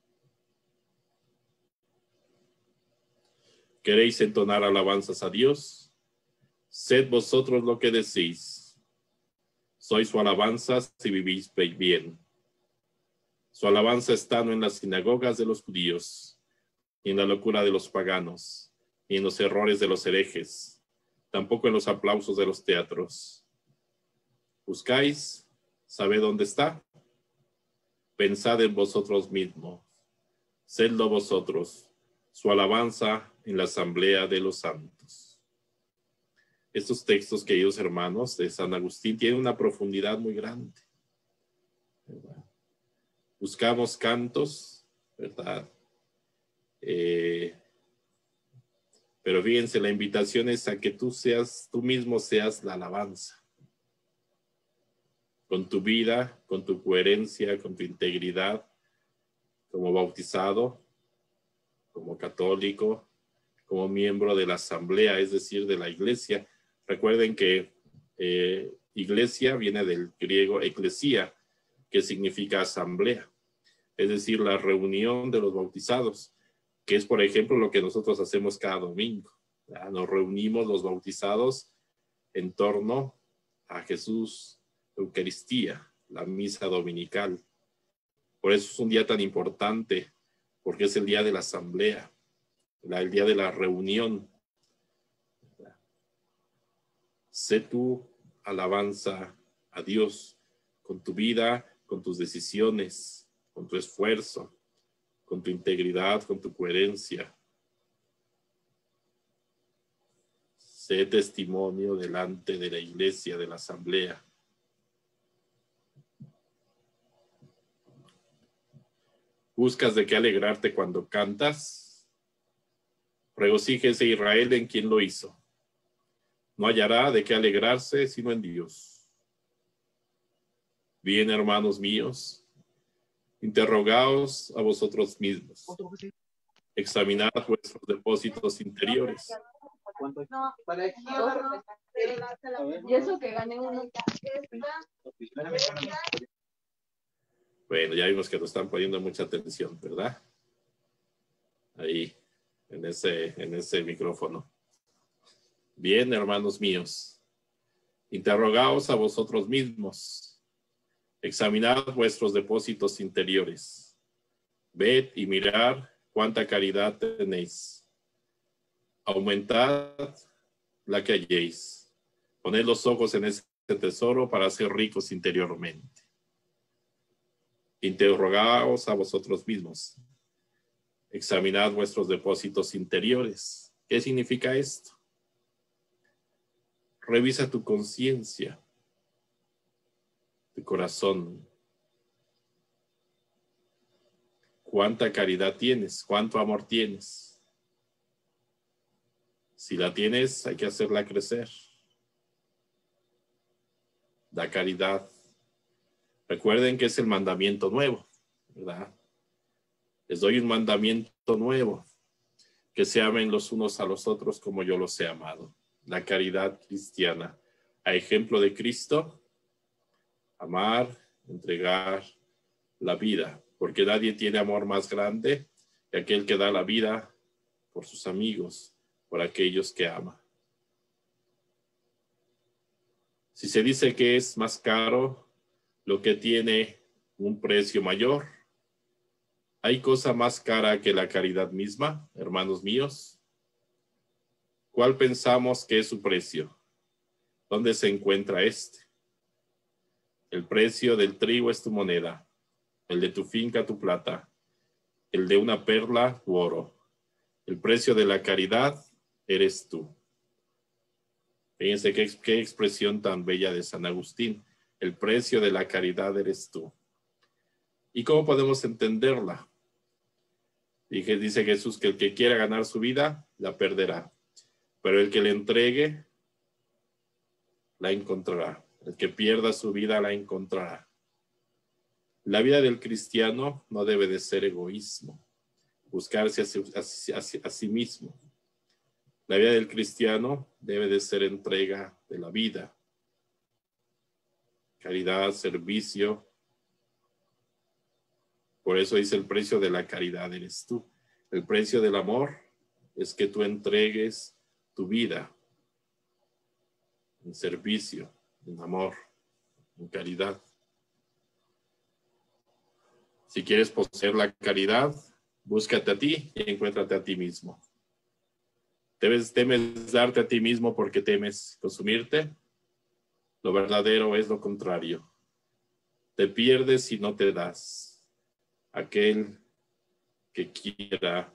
¿Queréis entonar alabanzas a Dios? Sed vosotros lo que decís. Sois su alabanza si vivís bien. Su alabanza está no en las sinagogas de los judíos, ni en la locura de los paganos, ni en los errores de los herejes, tampoco en los aplausos de los teatros. ¿Buscáis? ¿Sabed dónde está? Pensad en vosotros mismos. Sedlo vosotros, su alabanza en la asamblea de los santos. Estos textos, queridos hermanos, de San Agustín, tienen una profundidad muy grande, ¿verdad? Buscamos cantos, ¿verdad? Eh, pero fíjense, la invitación es a que tú seas, tú mismo seas la alabanza. Con tu vida, con tu coherencia, con tu integridad, como bautizado, como católico, como miembro de la asamblea, es decir, de la iglesia. Recuerden que eh, iglesia viene del griego eclesia, que significa asamblea, es decir, la reunión de los bautizados, que es, por ejemplo, lo que nosotros hacemos cada domingo. ¿Ya? Nos reunimos los bautizados en torno a Jesús, Eucaristía, la misa dominical. Por eso es un día tan importante, porque es el día de la asamblea, el día de la reunión. Sé tu alabanza a Dios con tu vida, con tus decisiones, con tu esfuerzo, con tu integridad, con tu coherencia. Sé testimonio delante de la iglesia, de la asamblea. ¿Buscas de qué alegrarte cuando cantas? Regocíjese Israel en quien lo hizo. No hallará de qué alegrarse sino en Dios. Bien, hermanos míos, interrogaos a vosotros mismos. Examinad vuestros depósitos interiores. Y eso que gané uno. Bueno, ya vimos que nos están poniendo mucha atención, ¿verdad? Ahí, en ese, en ese micrófono. Bien, hermanos míos, interrogaos a vosotros mismos. Examinad vuestros depósitos interiores. Ved y mirad cuánta caridad tenéis. Aumentad la que halléis. Poned los ojos en ese tesoro para ser ricos interiormente. Interrogaos a vosotros mismos. Examinad vuestros depósitos interiores. ¿Qué significa esto? Revisa tu conciencia, tu corazón. ¿Cuánta caridad tienes? ¿Cuánto amor tienes? Si la tienes, hay que hacerla crecer. Da caridad. Recuerden que es el mandamiento nuevo, ¿verdad? Les doy un mandamiento nuevo, que se amen los unos a los otros como yo los he amado. La caridad cristiana, a ejemplo de Cristo, amar, entregar la vida, porque nadie tiene amor más grande que aquel que da la vida por sus amigos, por aquellos que ama. Si se dice que es más caro lo que tiene un precio mayor, ¿Hay cosa más cara que la caridad misma, hermanos míos? ¿Cuál pensamos que es su precio? ¿Dónde se encuentra este? El precio del trigo es tu moneda, el de tu finca tu plata, el de una perla tu oro. El precio de la caridad eres tú. Fíjense qué, qué expresión tan bella de San Agustín. El precio de la caridad eres tú. ¿Y cómo podemos entenderla? Dije, dice Jesús que el que quiera ganar su vida, la perderá. Pero el que le entregue, la encontrará. El que pierda su vida, la encontrará. La vida del cristiano no debe de ser egoísmo, buscarse a sí, a, a, a sí mismo. La vida del cristiano debe de ser entrega de la vida, caridad, servicio. Por eso dice el precio de la caridad eres tú. El precio del amor es que tú entregues tu vida en servicio, en amor, en caridad. Si quieres poseer la caridad, búscate a ti y encuéntrate a ti mismo. ¿Temes, temes darte a ti mismo porque temes consumirte? Lo verdadero es lo contrario. Te pierdes si no te das. Aquel que quiera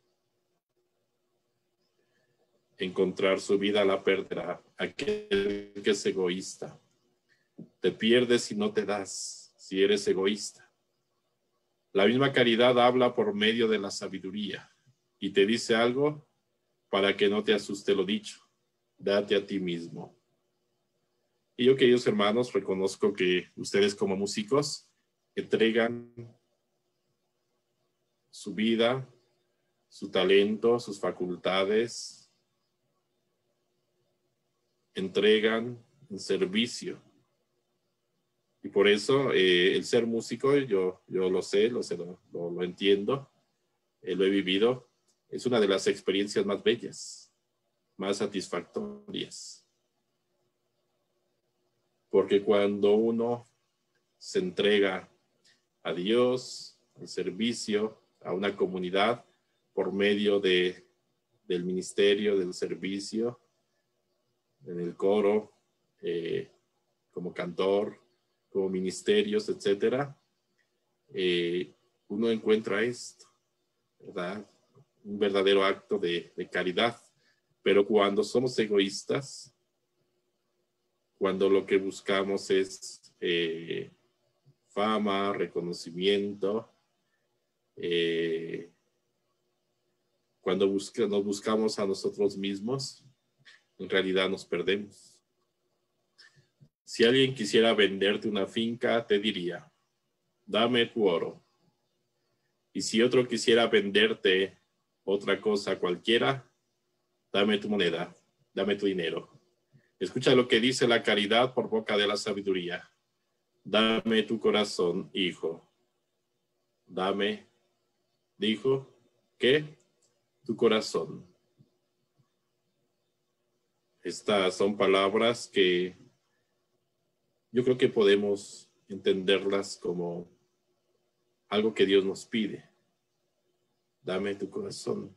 encontrar su vida la perderá. Aquel que es egoísta. Te pierdes si no te das, si eres egoísta. La misma caridad habla por medio de la sabiduría y te dice algo para que no te asuste lo dicho. Date a ti mismo. Y yo, queridos hermanos, reconozco que ustedes como músicos entregan su vida, su talento, sus facultades, entregan en servicio. Y por eso eh, el ser músico, yo, yo lo sé, lo, sé lo, lo, lo entiendo, eh, lo he vivido, es una de las experiencias más bellas, más satisfactorias. Porque cuando uno se entrega a Dios, al servicio, a una comunidad, por medio de, del ministerio, del servicio, en el coro, eh, como cantor, como ministerios, etcétera, eh, uno encuentra esto, ¿verdad? Un verdadero acto de, de caridad. Pero cuando somos egoístas, cuando lo que buscamos es eh, fama, reconocimiento, eh, cuando busca, nos buscamos a nosotros mismos, en realidad nos perdemos. Si alguien quisiera venderte una finca, te diría, dame tu oro. Y si otro quisiera venderte otra cosa cualquiera, dame tu moneda, dame tu dinero. Escucha lo que dice la caridad por boca de la sabiduría. Dame tu corazón, hijo. Dame, dijo, ¿qué? Tu corazón. Estas son palabras que yo creo que podemos entenderlas como algo que Dios nos pide. Dame tu corazón.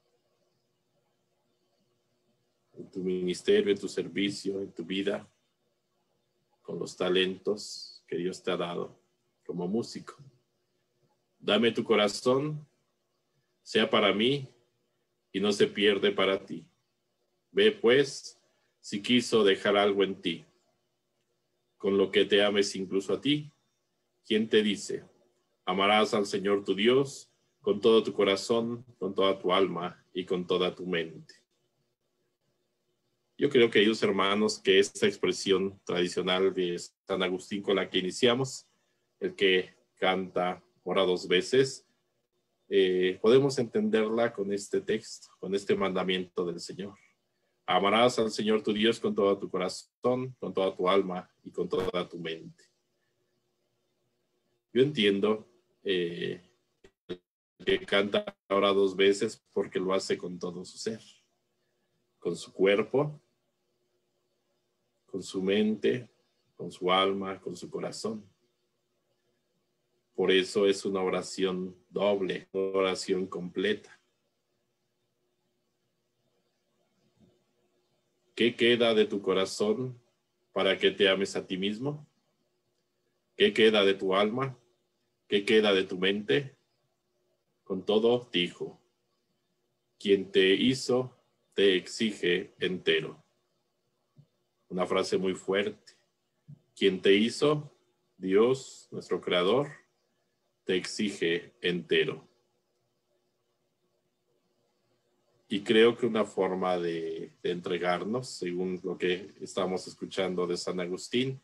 En tu ministerio, en tu servicio, en tu vida, con los talentos que Dios te ha dado como músico. Dame tu corazón, sea para mí y no se pierde para ti. Ve pues, si quiso dejar algo en ti, con lo que te ames incluso a ti. ¿Quién te dice? Amarás al Señor tu Dios con todo tu corazón, con toda tu alma y con toda tu mente. Yo creo, queridos hermanos, que esta expresión tradicional de San Agustín con la que iniciamos, el que canta ora dos veces, eh, podemos entenderla con este texto, con este mandamiento del Señor. Amarás al Señor tu Dios con todo tu corazón, con toda tu alma y con toda tu mente. Yo entiendo eh, que canta ahora dos veces porque lo hace con todo su ser, con su cuerpo, con su mente, con su alma, con su corazón. Por eso es una oración doble, una oración completa. ¿Qué queda de tu corazón para que te ames a ti mismo? ¿Qué queda de tu alma? ¿Qué queda de tu mente? Con todo dijo, quien te hizo te exige entero. Una frase muy fuerte. Quien te hizo, Dios, nuestro creador, te exige entero. Y creo que una forma de, de entregarnos, según lo que estamos escuchando de San Agustín,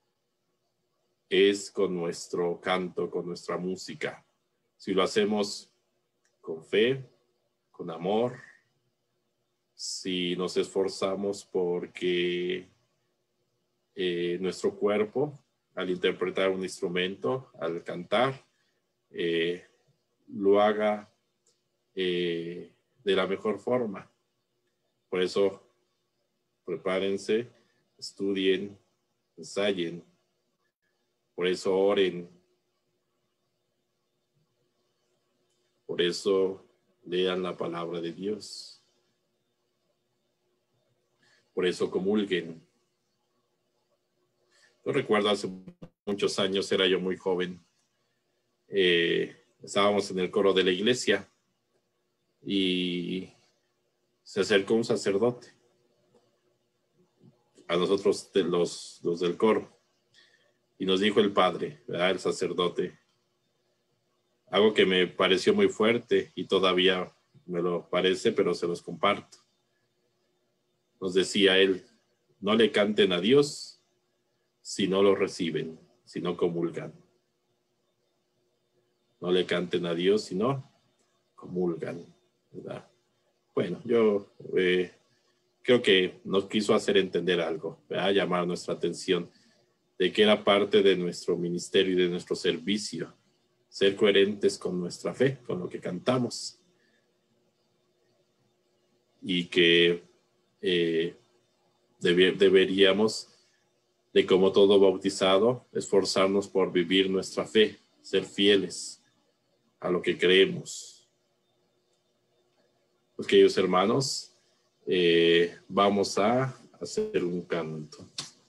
es con nuestro canto, con nuestra música. Si lo hacemos con fe, con amor, si nos esforzamos porque eh, nuestro cuerpo, al interpretar un instrumento, al cantar, eh, lo haga eh, de la mejor forma. Por eso, prepárense, estudien, ensayen. Por eso oren. Por eso lean la palabra de Dios. Por eso comulguen. Yo recuerdo hace muchos años, era yo muy joven. Eh, estábamos en el coro de la iglesia y se acercó un sacerdote a nosotros, de los, los del coro, y nos dijo el padre, ¿verdad? El sacerdote, algo que me pareció muy fuerte y todavía me lo parece, pero se los comparto. Nos decía él, no le canten a Dios si no lo reciben, si no comulgan. No le canten a Dios si no comulgan, ¿verdad? Bueno, yo eh, creo que nos quiso hacer entender algo, ¿verdad? Llamar nuestra atención de que era parte de nuestro ministerio y de nuestro servicio, ser coherentes con nuestra fe, con lo que cantamos. Y que eh, debe, deberíamos, de como todo bautizado, esforzarnos por vivir nuestra fe, ser fieles a lo que creemos. Pues, queridos hermanos, eh, vamos a hacer un canto.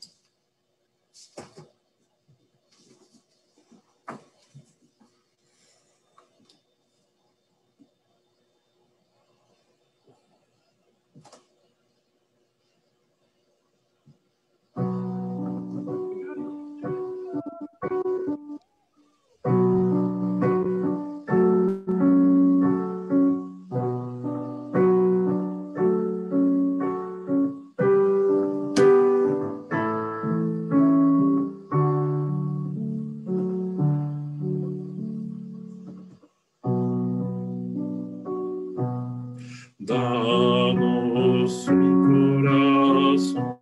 Danos un corazón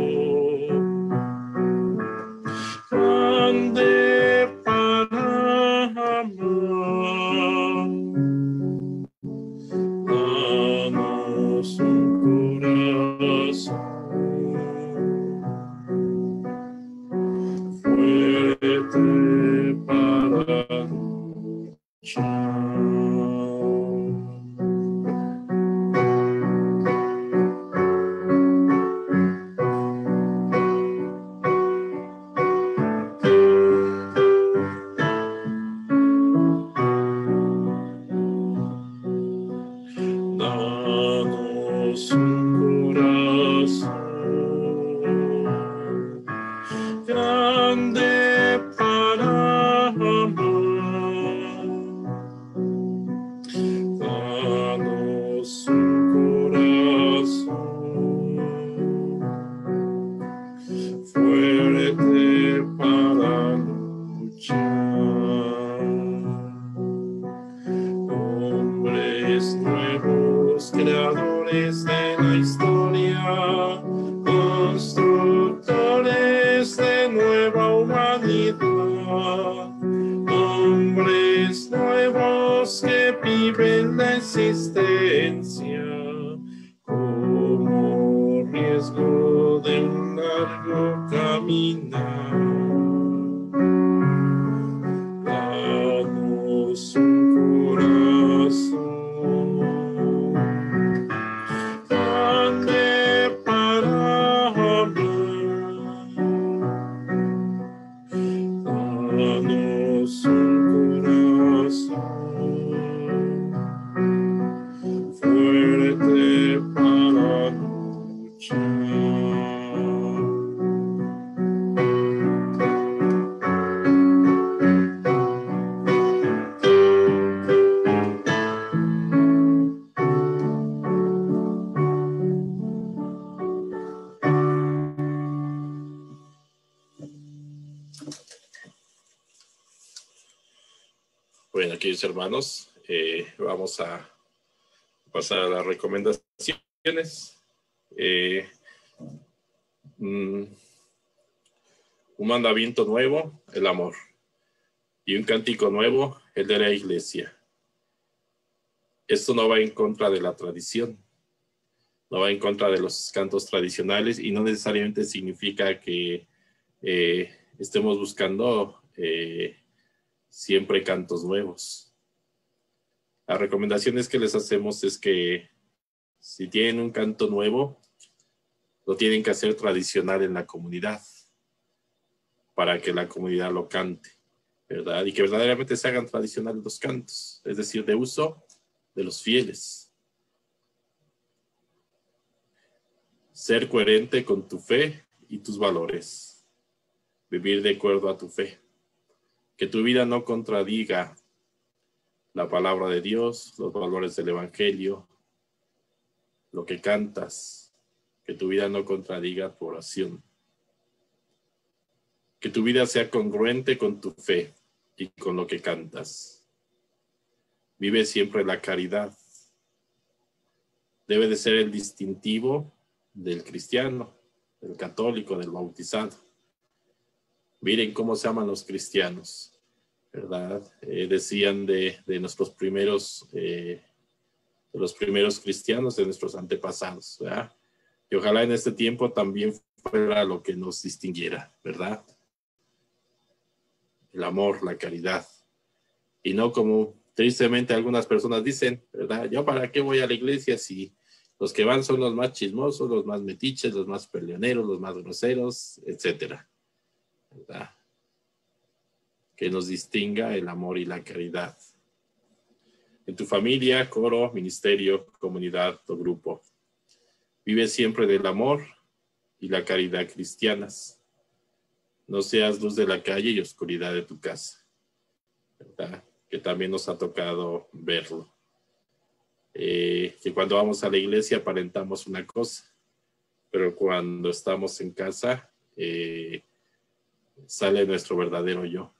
grande para amar. Danos un corazón fuerte para luchar. Danos un corazón grande para amar. Danos un corazón fuerte para luchar. Hombres nuevos, creadores de la historia, constructores de nueva humanidad. Hombres nuevos que viven la existencia como riesgo de un largo caminar. Bueno, queridos hermanos, eh, vamos a pasar a las recomendaciones. Eh, mm, un mandamiento nuevo, el amor. Y un cántico nuevo, el de la iglesia. Esto no va en contra de la tradición, no va en contra de los cantos tradicionales y no necesariamente significa que eh, estemos buscando eh, siempre cantos nuevos. Las recomendaciones que les hacemos es que si tienen un canto nuevo, lo tienen que hacer tradicional en la comunidad para que la comunidad lo cante, ¿verdad? Y que verdaderamente se hagan tradicionales los cantos, es decir, de uso de los fieles. Ser coherente con tu fe y tus valores. Vivir de acuerdo a tu fe. Que tu vida no contradiga la palabra de Dios, los valores del Evangelio, lo que cantas. Que tu vida no contradiga tu oración. Que tu vida sea congruente con tu fe y con lo que cantas. Vive siempre la caridad. Debe de ser el distintivo del cristiano, del católico, del bautizado. Miren cómo se aman los cristianos, ¿verdad? Eh, decían de, de nuestros primeros, eh, de los primeros cristianos, de nuestros antepasados, ¿verdad? Y ojalá en este tiempo también fuera lo que nos distinguiera, ¿verdad? El amor, la caridad. Y no como tristemente algunas personas dicen, ¿verdad? ¿Yo para qué voy a la iglesia si los que van son los más chismosos, los más metiches, los más peleoneros, los más groseros, etcétera? ¿Verdad? Que nos distinga el amor y la caridad. En tu familia, coro, ministerio, comunidad o grupo. Vive siempre del amor y la caridad cristianas. No seas luz de la calle y oscuridad de tu casa, ¿verdad? Que también nos ha tocado verlo. Eh, que cuando vamos a la iglesia aparentamos una cosa, pero cuando estamos en casa eh, sale nuestro verdadero yo.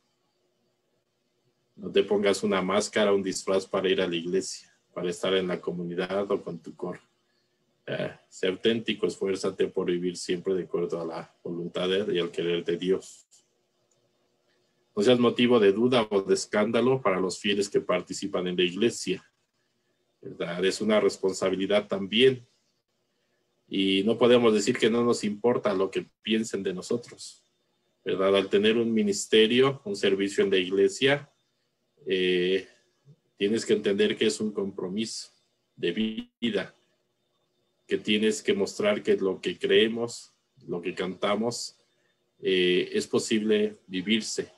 No te pongas una máscara, un disfraz para ir a la iglesia, para estar en la comunidad o con tu coro. Eh, sé auténtico, esfuérzate por vivir siempre de acuerdo a la voluntad y al querer de Dios. No seas motivo de duda o de escándalo para los fieles que participan en la iglesia, ¿verdad? Es una responsabilidad también. Y no podemos decir que no nos importa lo que piensen de nosotros, ¿verdad? Al tener un ministerio, un servicio en la iglesia, eh, tienes que entender que es un compromiso de vida, que tienes que mostrar que lo que creemos, lo que cantamos, eh, es posible vivirse.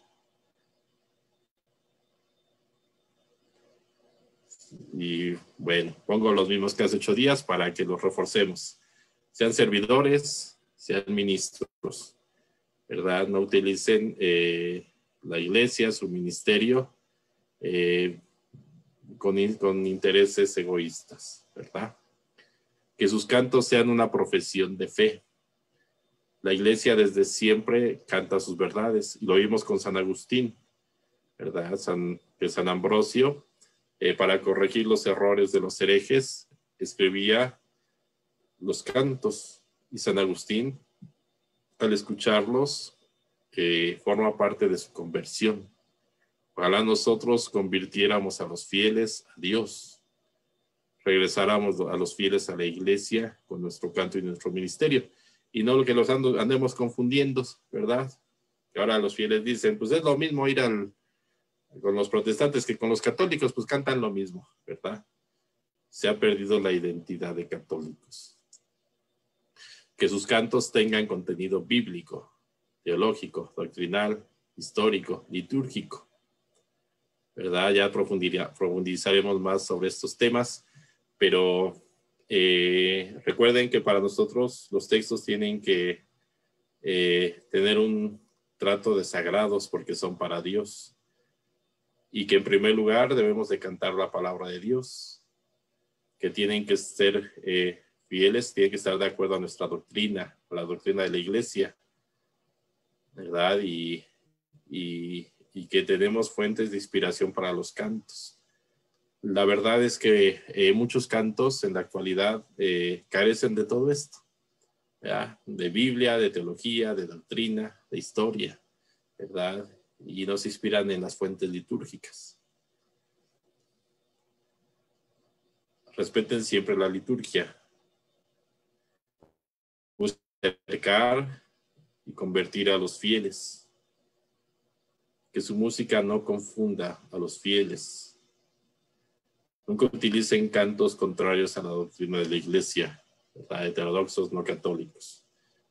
Y bueno, pongo los mismos que hace ocho días para que los reforcemos. Sean servidores, sean ministros, ¿verdad? No utilicen eh, la iglesia, su ministerio, eh, con, con intereses egoístas, ¿verdad? Que sus cantos sean una profesión de fe. La iglesia desde siempre canta sus verdades. Lo vimos con San Agustín, ¿verdad? San, que San Ambrosio, eh, para corregir los errores de los herejes, escribía los cantos. Y San Agustín, al escucharlos, eh, forma parte de su conversión. Ojalá nosotros convirtiéramos a los fieles a Dios. Regresáramos a los fieles a la iglesia con nuestro canto y nuestro ministerio. Y no lo que los ando, andemos confundiendo, ¿verdad? Que ahora los fieles dicen, pues es lo mismo ir al, con los protestantes que con los católicos, pues cantan lo mismo, ¿verdad? Se ha perdido la identidad de católicos. Que sus cantos tengan contenido bíblico, teológico, doctrinal, histórico, litúrgico, ¿verdad? Ya profundizaremos más sobre estos temas, pero eh, recuerden que para nosotros los textos tienen que eh, tener un trato de sagrados porque son para Dios, y que en primer lugar debemos de cantar la palabra de Dios, que tienen que ser eh, fieles, tienen que estar de acuerdo a nuestra doctrina, a la doctrina de la iglesia, ¿verdad? Y, y y que tenemos fuentes de inspiración para los cantos. La verdad es que eh, muchos cantos en la actualidad eh, carecen de todo esto, ¿verdad? De Biblia, de teología, de doctrina, de historia, ¿verdad? Y nos inspiran en las fuentes litúrgicas. Respeten siempre la liturgia. Busquen acercar y convertir a los fieles. Que su música no confunda a los fieles. Nunca utilicen cantos contrarios a la doctrina de la iglesia, ¿verdad? Heterodoxos, no católicos.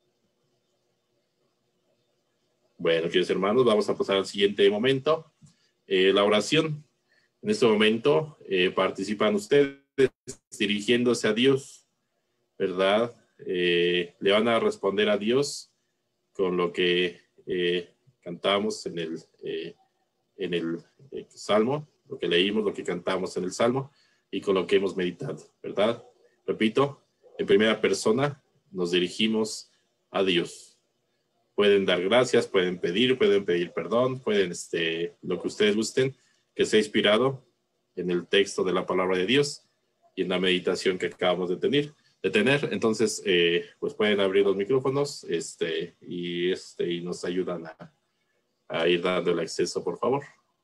Bueno, queridos hermanos, vamos a pasar al siguiente momento. Eh, la oración. En este momento eh, participan ustedes dirigiéndose a Dios, ¿verdad? Eh, le van a responder a Dios con lo que eh, cantamos en el, eh, en el eh, Salmo, lo que leímos, lo que cantamos en el Salmo y con lo que hemos meditado, ¿verdad? Repito, en primera persona nos dirigimos a Dios. Pueden dar gracias, pueden pedir, pueden pedir perdón, pueden, este, lo que ustedes gusten, que sea inspirado en el texto de la palabra de Dios y en la meditación que acabamos de tener. De tener. Entonces, eh, pues pueden abrir los micrófonos este, y, este, y nos ayudan a, a ir dando el acceso, por favor.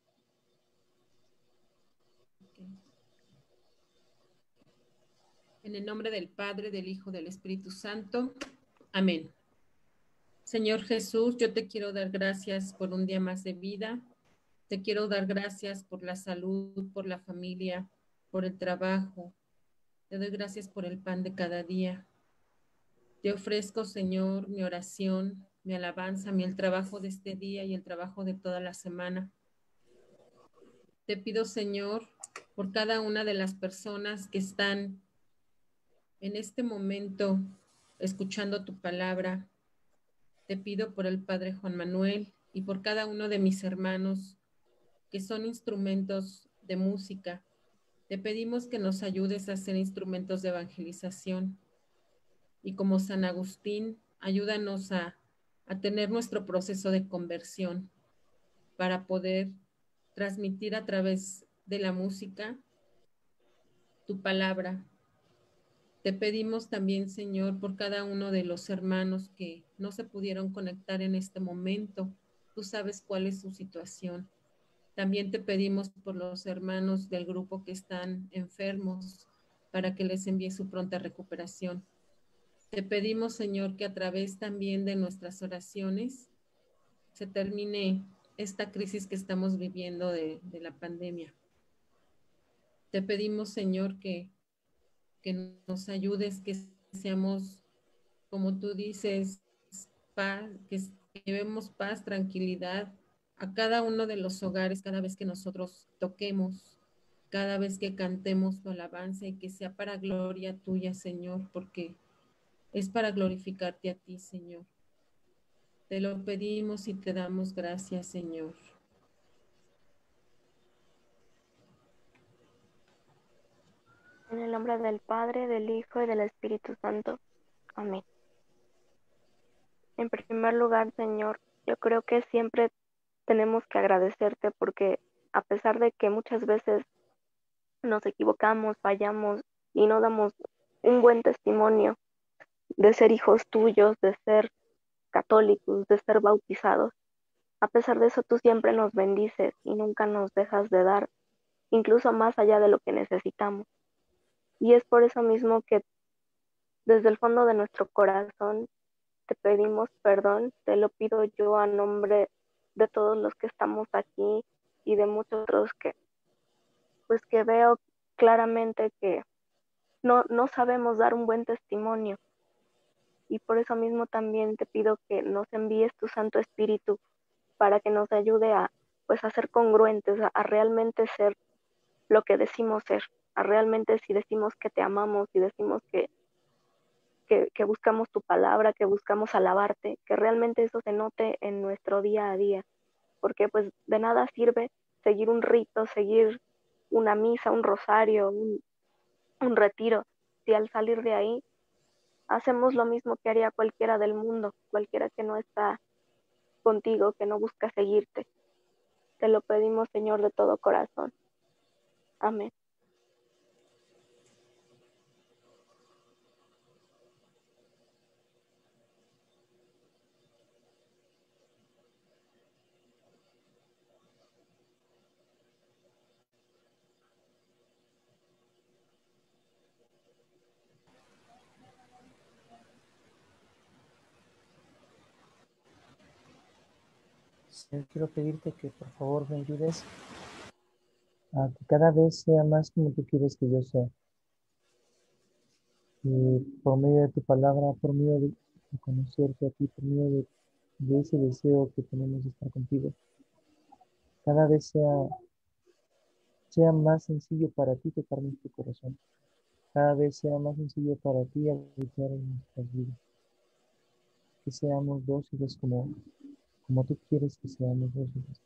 En el nombre del Padre, del Hijo, del Espíritu Santo. Amén. Señor Jesús, yo te quiero dar gracias por un día más de vida. Te quiero dar gracias por la salud, por la familia, por el trabajo. Te doy gracias por el pan de cada día. Te ofrezco, Señor, mi oración, mi alabanza, mi el trabajo de este día y el trabajo de toda la semana. Te pido, Señor, por cada una de las personas que están en este momento escuchando tu palabra. Te pido por el Padre Juan Manuel y por cada uno de mis hermanos que son instrumentos de música. Te pedimos que nos ayudes a ser instrumentos de evangelización. Y como San Agustín, ayúdanos a, a tener nuestro proceso de conversión para poder transmitir a través de la música tu palabra. Te pedimos también, Señor, por cada uno de los hermanos que no se pudieron conectar en este momento. Tú sabes cuál es su situación. También te pedimos por los hermanos del grupo que están enfermos para que les envíe su pronta recuperación. Te pedimos, Señor, que a través también de nuestras oraciones se termine esta crisis que estamos viviendo de, de la pandemia. Te pedimos, Señor, que, que nos ayudes, que seamos, como tú dices, paz, que llevemos paz, tranquilidad a cada uno de los hogares cada vez que nosotros toquemos, cada vez que cantemos tu alabanza y que sea para gloria tuya, Señor, porque es para glorificarte a ti, Señor. Te lo pedimos y te damos gracias, Señor. En el nombre del Padre, del Hijo y del Espíritu Santo. Amén. En primer lugar, Señor, yo creo que siempre tenemos que agradecerte porque a pesar de que muchas veces nos equivocamos, fallamos y no damos un buen testimonio de ser hijos tuyos, de ser católicos, de ser bautizados, a pesar de eso tú siempre nos bendices y nunca nos dejas de dar, incluso más allá de lo que necesitamos. Y es por eso mismo que desde el fondo de nuestro corazón te pedimos perdón, te lo pido yo a nombre de todos los que estamos aquí y de muchos otros que, pues que veo claramente que no, no sabemos dar un buen testimonio. Y por eso mismo también te pido que nos envíes tu Santo Espíritu para que nos ayude a, pues, a ser congruentes, a, a realmente ser lo que decimos ser, a realmente si decimos que te amamos, si decimos que, que, que buscamos tu palabra, que buscamos alabarte, que realmente eso se note en nuestro día a día, porque pues de nada sirve seguir un rito, seguir una misa, un rosario, un, un retiro, si al salir de ahí hacemos lo mismo que haría cualquiera del mundo, cualquiera que no está contigo, que no busca seguirte. Te lo pedimos, Señor, de todo corazón. Amén. Señor, quiero pedirte que por favor me ayudes a que cada vez sea más como tú quieres que yo sea. Y por medio de tu palabra, por medio de, de conocerte a ti, por medio de, de ese deseo que tenemos de estar contigo, cada vez sea, sea más sencillo para ti tocar nuestro corazón. Cada vez sea más sencillo para ti habitar en nuestras vidas. Que seamos dóciles como, como tú quieres que seamos dóciles.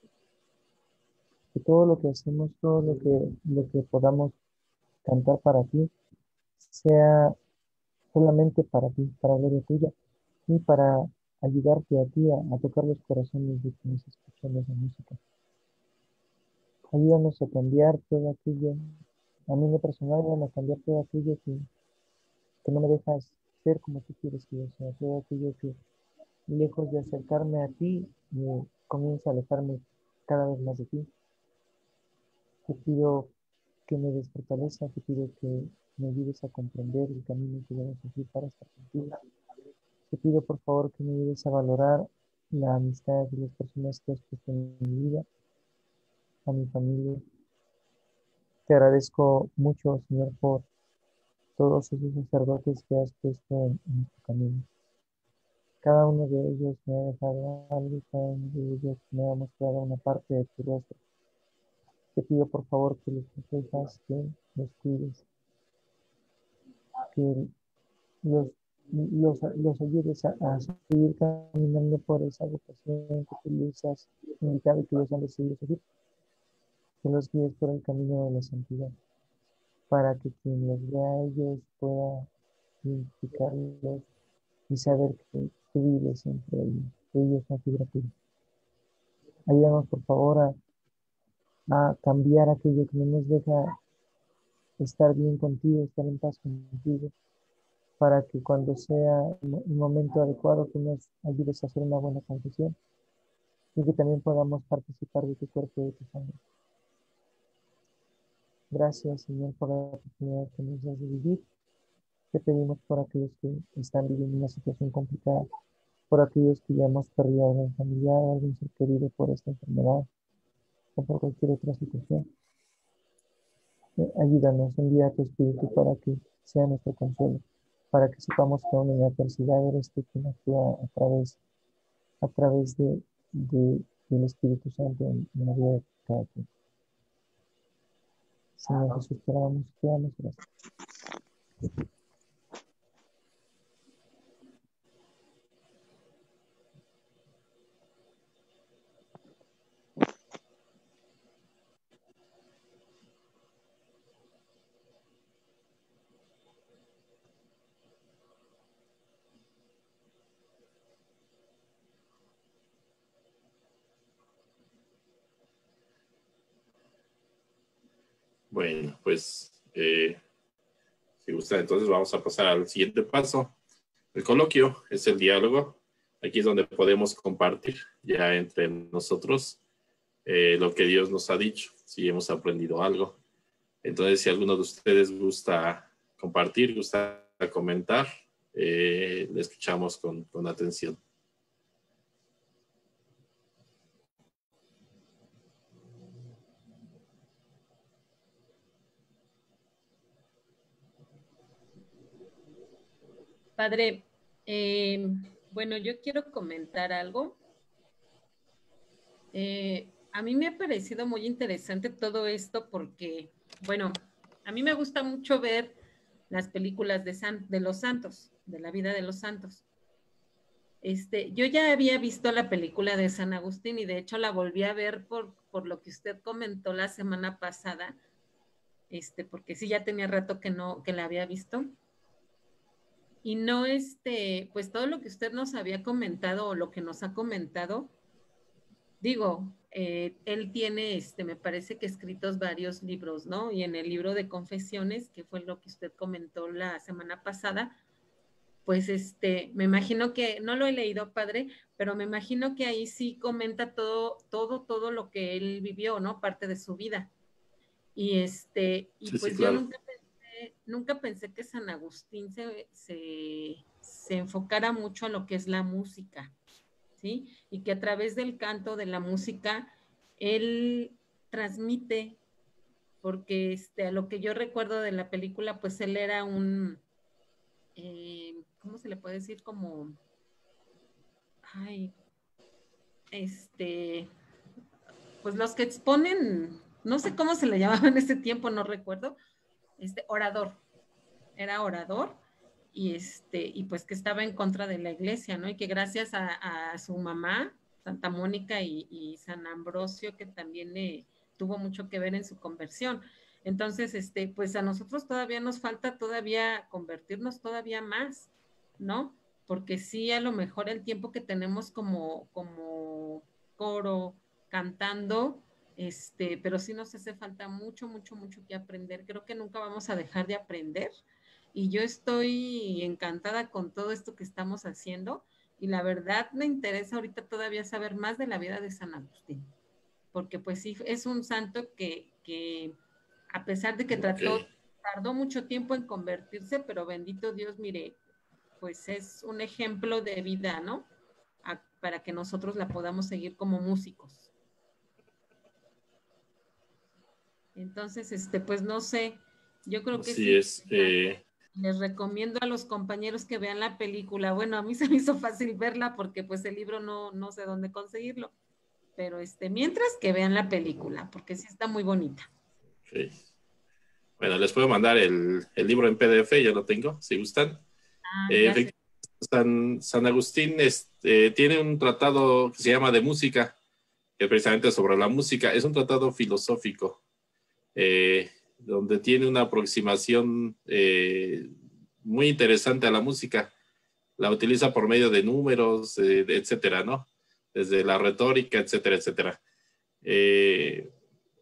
Que todo lo que hacemos, todo lo que, lo que podamos cantar para ti, sea solamente para ti, para gloria tuya, y para ayudarte a ti a, a tocar los corazones de quienes escuchan esa música. Ayúdanos a cambiar todo aquello, a mí en lo personal, ayúdame a cambiar todo aquello que, que no me dejas ser como tú quieres que yo sea, todo aquello que, lejos de acercarme a ti, me comienza a alejarme cada vez más de ti. Te pido que me des fortaleza, te pido que me ayudes a comprender el camino que debo seguir para estar contigo. Te pido por favor que me ayudes a valorar la amistad de las personas que has puesto en mi vida, a mi familia. Te agradezco mucho, Señor, por todos esos sacerdotes que has puesto en, en tu camino. Cada uno de ellos me ha dejado algo, cada uno de ellos me ha mostrado una parte de tu rostro. Te pido por favor que los protejas, que los cuides, que los, los, los ayudes a, a seguir caminando por esa vocación que tú les has indicado y que ellos han decidido seguir. Que los guíes por el camino de la santidad, para que quien los vea a ellos pueda identificarlos y saber que tú vives entre ellos, que ellos no figura tuya. Ayúdanos por favor a a cambiar aquello que no nos deja estar bien contigo, estar en paz contigo, para que cuando sea un momento adecuado tú nos ayudes a hacer una buena confesión y que también podamos participar de tu cuerpo y de tu sangre. Gracias, Señor, por la oportunidad que nos das de vivir. Te pedimos por aquellos que están viviendo una situación complicada, por aquellos que ya hemos perdido a algún familiar o algún ser querido por esta enfermedad o por cualquier otra situación. Ayúdanos, envía tu Espíritu para que sea nuestro consuelo, para que sepamos que aún en la adversidad eres tú quien actúa a través, a través de, de, del Espíritu Santo en, en la vida de cada quien. Señor Jesús, te damos, te damos gracias. Bueno, pues eh, si gusta, entonces vamos a pasar al siguiente paso. El coloquio es el diálogo. Aquí es donde podemos compartir ya entre nosotros eh, lo que Dios nos ha dicho, si hemos aprendido algo. Entonces, si alguno de ustedes gusta compartir, gusta comentar, eh, le escuchamos con, con atención. Padre, eh, bueno, yo quiero comentar algo. Eh, a mí me ha parecido muy interesante todo esto porque, bueno, a mí me gusta mucho ver las películas de, san, de los santos, de la vida de los santos. Este, yo ya había visto la película de San Agustín y de hecho la volví a ver por, por lo que usted comentó la semana pasada, este, porque sí ya tenía rato que no, que la había visto. Y no, este, pues todo lo que usted nos había comentado o lo que nos ha comentado, digo, eh, él tiene, este, me parece que escritos varios libros, ¿no? Y en el libro de Confesiones, que fue lo que usted comentó la semana pasada, pues este, me imagino que, no lo he leído, padre, pero me imagino que ahí sí comenta todo, todo, todo lo que él vivió, ¿no? Parte de su vida. Y este, y Sí, sí, pues yo claro. nunca pensé, nunca pensé que San Agustín se, se, se enfocara mucho a lo que es la música, ¿sí? Y que a través del canto, de la música, él transmite, porque este, a lo que yo recuerdo de la película, pues él era un, eh, ¿cómo se le puede decir? Como, ay, este, pues los que exponen, no sé cómo se le llamaba en ese tiempo, no recuerdo, este, orador, era orador, y este, y pues que estaba en contra de la iglesia, ¿no? Y que gracias a, a su mamá, Santa Mónica y, y San Ambrosio, que también eh, tuvo mucho que ver en su conversión. Entonces, este, pues a nosotros todavía nos falta todavía convertirnos todavía más, ¿no? Porque sí, a lo mejor el tiempo que tenemos como, como coro, cantando, este, pero sí nos hace falta mucho, mucho, mucho que aprender. Creo que nunca vamos a dejar de aprender y yo estoy encantada con todo esto que estamos haciendo y la verdad me interesa ahorita todavía saber más de la vida de San Agustín, porque pues sí, es un santo que, que a pesar de que trató, Ok. tardó mucho tiempo en convertirse, pero bendito Dios, mire, pues es un ejemplo de vida, ¿no? A, para que nosotros la podamos seguir como músicos. Entonces, este, pues no sé, yo creo que Así sí. es. Eh, Les recomiendo a los compañeros que vean la película. Bueno, a mí se me hizo fácil verla porque pues el libro no, no sé dónde conseguirlo. Pero este, mientras que vean la película, porque sí está muy bonita. ok. Bueno, les puedo mandar el, el libro en P D F, ya lo tengo, si gustan. Ah, Eh, gracias. San, San Agustín este, tiene un tratado que se llama De Música, que precisamente sobre la música. Es un tratado filosófico, eh, donde tiene una aproximación eh, muy interesante a la música. La utiliza por medio de números, eh, etcétera, ¿no? Desde la retórica, etcétera, etcétera. Eh,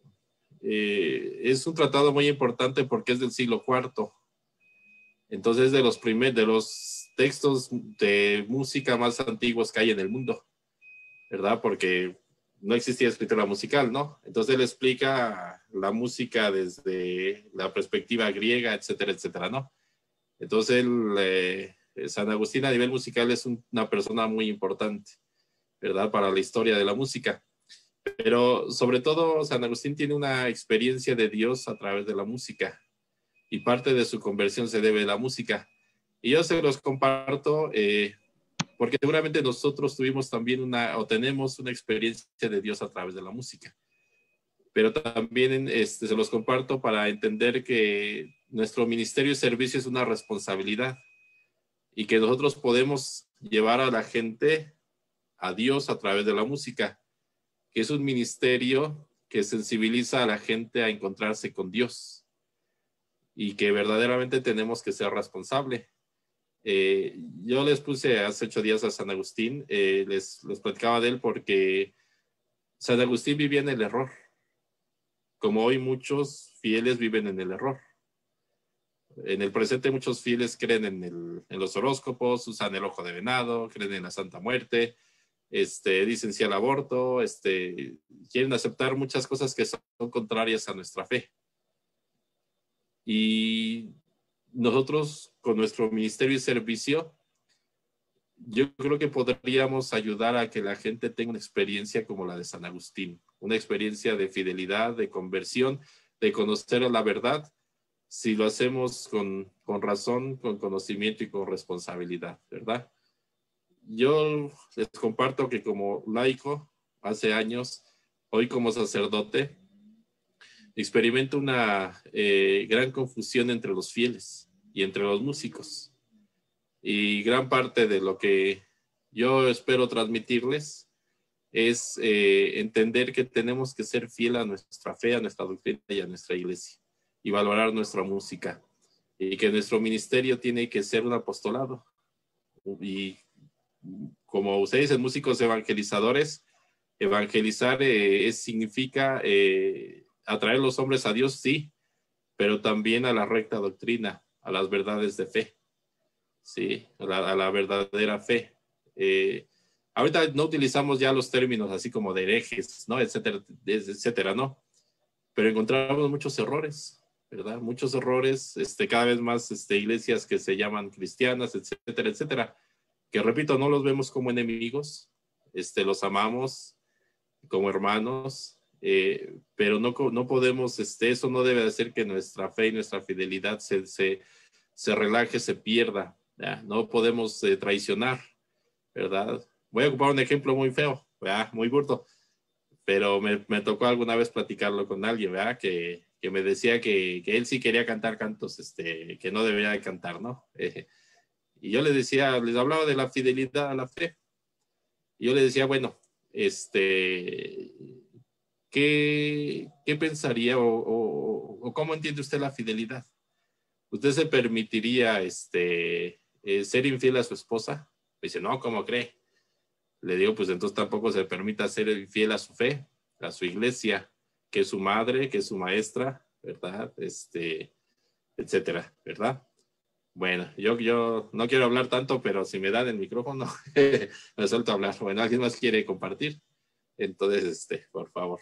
eh, es un tratado muy importante porque es del siglo cuarto. Entonces, de los primeros, de los textos de música más antiguos que hay en el mundo, ¿verdad? Porque no existía escritura musical, ¿no? Entonces él explica la música desde la perspectiva griega, etcétera, etcétera, ¿no? Entonces él, eh, San Agustín a nivel musical es un, una persona muy importante, ¿verdad? Para la historia de la música. Pero sobre todo San Agustín tiene una experiencia de Dios a través de la música y parte de su conversión se debe a la música. Y yo se los comparto eh, porque seguramente nosotros tuvimos también una, o tenemos una experiencia de Dios a través de la música. Pero también este, se los comparto para entender que nuestro ministerio y servicio es una responsabilidad y que nosotros podemos llevar a la gente a Dios a través de la música, que es un ministerio que sensibiliza a la gente a encontrarse con Dios y que verdaderamente tenemos que ser responsables. Eh, yo les puse hace ocho días a San Agustín, eh, les, les platicaba de él porque San Agustín vivía en el error, como hoy muchos fieles viven en el error. En el presente muchos fieles creen en, el, en los horóscopos, usan el ojo de venado, creen en la Santa Muerte, este, dicen sí al aborto, este, quieren aceptar muchas cosas que son contrarias a nuestra fe. Y nosotros con nuestro ministerio y servicio, yo creo que podríamos ayudar a que la gente tenga una experiencia como la de San Agustín, una experiencia de fidelidad, de conversión, de conocer la verdad, si lo hacemos con, con razón, con conocimiento y con responsabilidad, ¿verdad? Yo les comparto que como laico, hace años, hoy como sacerdote, experimento una eh, gran confusión entre los fieles y entre los músicos. Y gran parte de lo que yo espero transmitirles es eh, entender que tenemos que ser fieles a nuestra fe, a nuestra doctrina y a nuestra iglesia y valorar nuestra música y que nuestro ministerio tiene que ser un apostolado y como ustedes dicen, músicos evangelizadores, Evangelizar eh, es, significa eh, atraer los hombres a Dios, sí, pero también a la recta doctrina, a las verdades de fe, sí, a la, a la verdadera fe. Eh, ahorita no utilizamos ya los términos así como de herejes, ¿no? Etcétera, etcétera, ¿no? Pero encontramos muchos errores, ¿verdad? Muchos errores, este, cada vez más este, iglesias que se llaman cristianas, etcétera, etcétera, que repito, no los vemos como enemigos, este, los amamos como hermanos, eh, pero no, no podemos, este, eso no debe hacer que nuestra fe y nuestra fidelidad se, se, se relaje, se pierda, ¿ya? No podemos eh, traicionar, ¿verdad? Voy a ocupar un ejemplo muy feo, ¿verdad? Muy burdo, pero me, me tocó alguna vez platicarlo con alguien, ¿verdad? Que, que me decía que, que él sí quería cantar cantos este, que no debería de cantar, ¿no? Eh, y yo les decía, les hablaba de la fidelidad a la fe. Y yo le decía, bueno, este, ¿qué, qué pensaría o, o, o cómo entiende usted la fidelidad? ¿Usted se permitiría este, eh, ser infiel a su esposa? Me dice, no, ¿cómo cree? Le digo, pues entonces tampoco se permita ser infiel a su fe, a su iglesia, que es su madre, que es su maestra, ¿verdad? Este, etcétera, ¿verdad? Bueno, yo, yo no quiero hablar tanto, pero si me dan el micrófono, me suelto a hablar. Bueno, ¿alguien más quiere compartir? Entonces, este, por favor.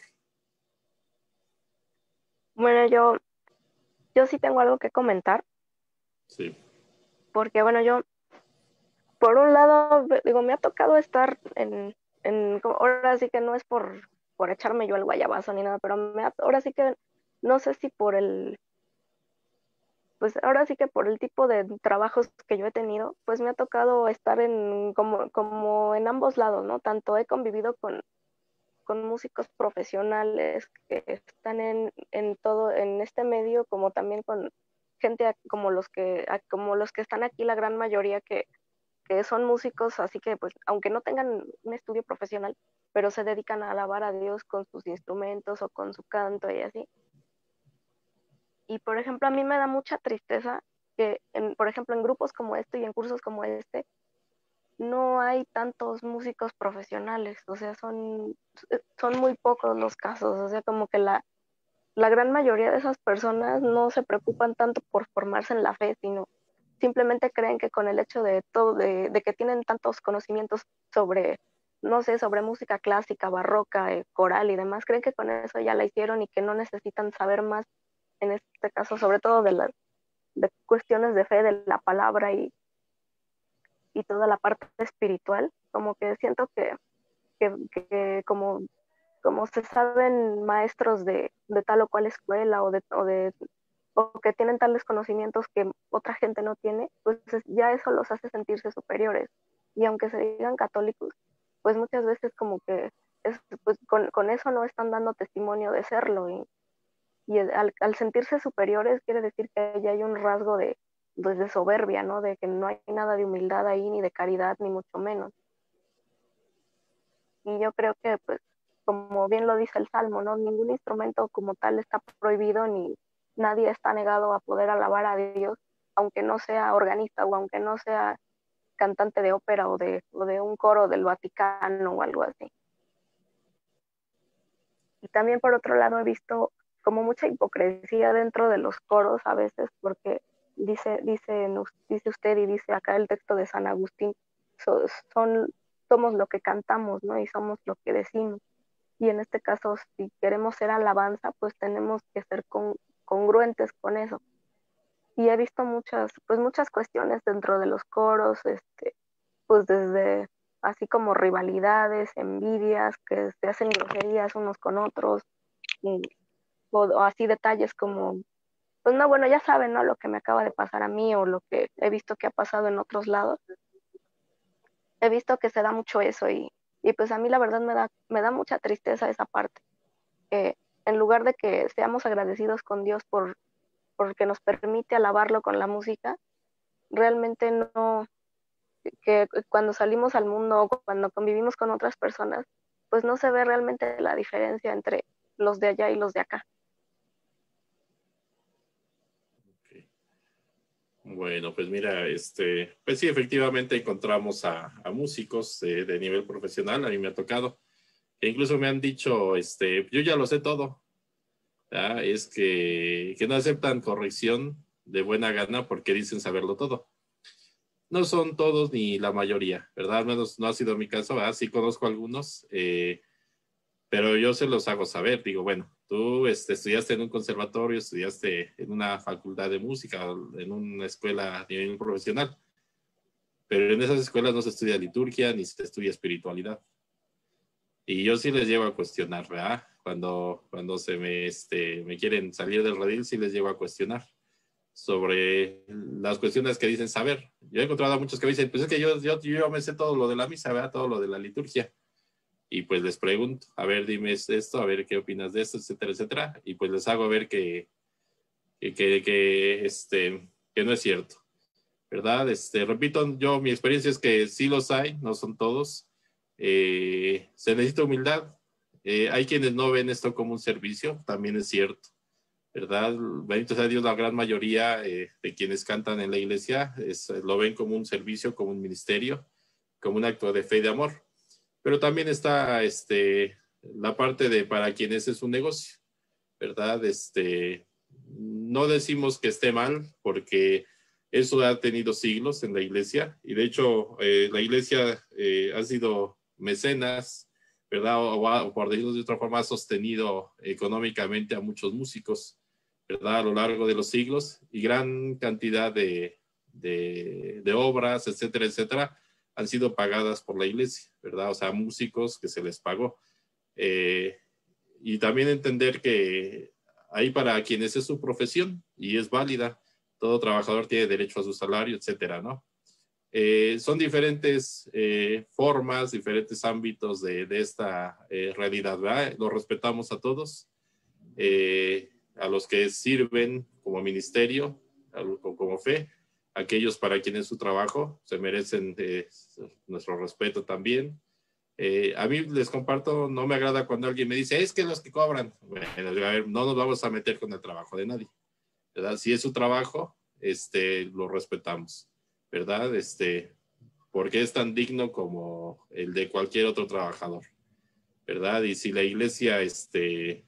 Bueno, yo, yo sí tengo algo que comentar. Sí. Porque, bueno, yo, por un lado, digo, me ha tocado estar en, en ahora sí que no es por, por echarme yo el guayabazo ni nada, pero me ha, ahora sí que, no sé si por el, pues ahora sí que por el tipo de trabajos que yo he tenido, pues me ha tocado estar en, como, como en ambos lados, ¿no? Tanto he convivido con, con músicos profesionales que están en, en todo, en este medio, como también con gente como los que, como los que están aquí, la gran mayoría que, que son músicos, así que pues aunque no tengan un estudio profesional, pero se dedican a alabar a Dios con sus instrumentos o con su canto y así. Y por ejemplo, a mí me da mucha tristeza que, en, por ejemplo, en grupos como este y en cursos como este, no hay tantos músicos profesionales, o sea, son, son muy pocos los casos, o sea, como que la, la gran mayoría de esas personas no se preocupan tanto por formarse en la fe, sino simplemente creen que con el hecho de todo, de, de que tienen tantos conocimientos sobre, no sé, sobre música clásica, barroca, eh, coral y demás, creen que con eso ya la hicieron y que no necesitan saber más, en este caso, sobre todo de las de cuestiones de fe, de la palabra y, y toda la parte espiritual, como que siento que, que, que como, como se saben maestros de, de tal o cual escuela o de, o de o que tienen tales conocimientos que otra gente no tiene, pues ya eso los hace sentirse superiores. Y aunque se digan católicos, pues muchas veces como que es, pues con, con eso no están dando testimonio de serlo. Y, y al, al sentirse superiores quiere decir que ya hay un rasgo de, pues de soberbia, ¿no? De que no hay nada de humildad ahí, ni de caridad, ni mucho menos. Y yo creo que, pues, como bien lo dice el Salmo, ¿no? Ningún instrumento como tal está prohibido, ni nadie está negado a poder alabar a Dios, aunque no sea organista o aunque no sea cantante de ópera o de, o de un coro del Vaticano o algo así. Y también por otro lado he visto como mucha hipocresía dentro de los coros a veces, porque dice, dice, dice usted y dice acá el texto de San Agustín, so, son, somos lo que cantamos, ¿no? Y somos lo que decimos. Y en este caso, si queremos ser alabanza, pues tenemos que ser con, congruentes con eso. Y he visto muchas, pues muchas cuestiones dentro de los coros, este, pues desde así como rivalidades, envidias, que se hacen groserías unos con otros, y, o, o así detalles como, pues no, bueno, ya saben, ¿no? Lo que me acaba de pasar a mí o lo que he visto que ha pasado en otros lados. He visto que se da mucho eso y, y pues a mí la verdad me da, me da mucha tristeza esa parte. Eh, en lugar de que seamos agradecidos con Dios por porque nos permite alabarlo con la música, realmente no, que cuando salimos al mundo o cuando convivimos con otras personas, pues no se ve realmente la diferencia entre los de allá y los de acá. Okay. Bueno, pues mira, este, pues sí, efectivamente encontramos a, a músicos de, de nivel profesional, a mí me ha tocado, E incluso me han dicho, este, yo ya lo sé todo. ¿Verdad? Es que, que no aceptan corrección de buena gana porque dicen saberlo todo. No son todos ni la mayoría, ¿verdad? Al menos no ha sido mi caso, ¿verdad? Sí conozco algunos, eh, pero yo se los hago saber. Digo, bueno, tú este, estudiaste en un conservatorio, estudiaste en una facultad de música, en una escuela a nivel profesional, pero en esas escuelas no se estudia liturgia ni se estudia espiritualidad. Y yo sí les llevo a cuestionar, ¿verdad? Cuando, cuando se me, este, me quieren salir del redil, sí les llevo a cuestionar sobre las cuestiones que dicen saber. Yo he encontrado a muchos que me dicen, pues es que yo, yo, yo me sé todo lo de la misa, ¿verdad? Todo lo de la liturgia. Y pues les pregunto, a ver, dime esto, a ver qué opinas de esto, etcétera, etcétera. Y pues les hago ver que, que, que, que, este, que no es cierto, ¿verdad? Este, repito, yo, mi experiencia es que sí los hay, no son todos. Eh, se necesita humildad. Eh, hay quienes no ven esto como un servicio, también es cierto, ¿verdad? Bendito sea Dios, la gran mayoría eh, de quienes cantan en la iglesia es, lo ven como un servicio, como un ministerio, como un acto de fe y de amor. Pero también está este, la parte de para quienes es un negocio, ¿verdad? Este, no decimos que esté mal, porque eso ha tenido siglos en la iglesia, y de hecho eh, la iglesia eh, ha sido mecenas, ¿verdad? O, o por decirlo de otra forma, ha sostenido económicamente a muchos músicos, ¿verdad? A lo largo de los siglos, y gran cantidad de, de, de obras, etcétera, etcétera, han sido pagadas por la iglesia, ¿verdad? O sea, músicos que se les pagó. Eh, y también entender que hay para quienes es su profesión y es válida, todo trabajador tiene derecho a su salario, etcétera, ¿no? Eh, son diferentes eh, formas, diferentes ámbitos de, de esta eh, realidad, ¿verdad? Los respetamos a todos, eh, a los que sirven como ministerio, a los, como fe, aquellos para quienes su trabajo se merecen eh, nuestro respeto también. Eh, a mí les comparto, no me agrada cuando alguien me dice, es que los que cobran, bueno, a ver, no nos vamos a meter con el trabajo de nadie, ¿verdad? Si es su trabajo, este, lo respetamos, ¿verdad? Este, porque es tan digno como el de cualquier otro trabajador, ¿verdad? Y si la iglesia, este,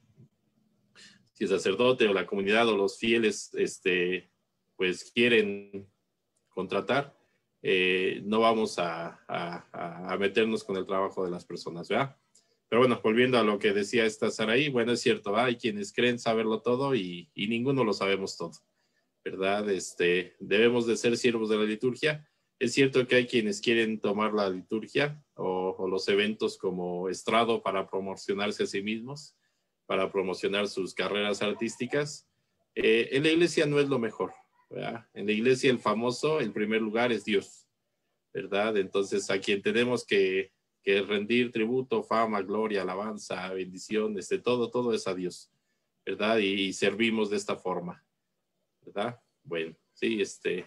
si el sacerdote o la comunidad o los fieles, este, pues quieren contratar, eh, no vamos a, a, a meternos con el trabajo de las personas, ¿verdad? Pero bueno, volviendo a lo que decía esta Saraí, bueno, es cierto, ¿verdad? Hay quienes creen saberlo todo y, y ninguno lo sabemos todo, ¿verdad? Este, debemos de ser siervos de la liturgia. Es cierto que hay quienes quieren tomar la liturgia o, o los eventos como estrado para promocionarse a sí mismos, para promocionar sus carreras artísticas. Eh, en la iglesia no es lo mejor, ¿verdad? En la iglesia el famoso, el primer lugar es Dios, ¿verdad? Entonces a quien tenemos que, que rendir tributo, fama, gloria, alabanza, bendición, este, todo, todo es a Dios, ¿verdad? Y, y servimos de esta forma, ¿verdad? Bueno, sí, este...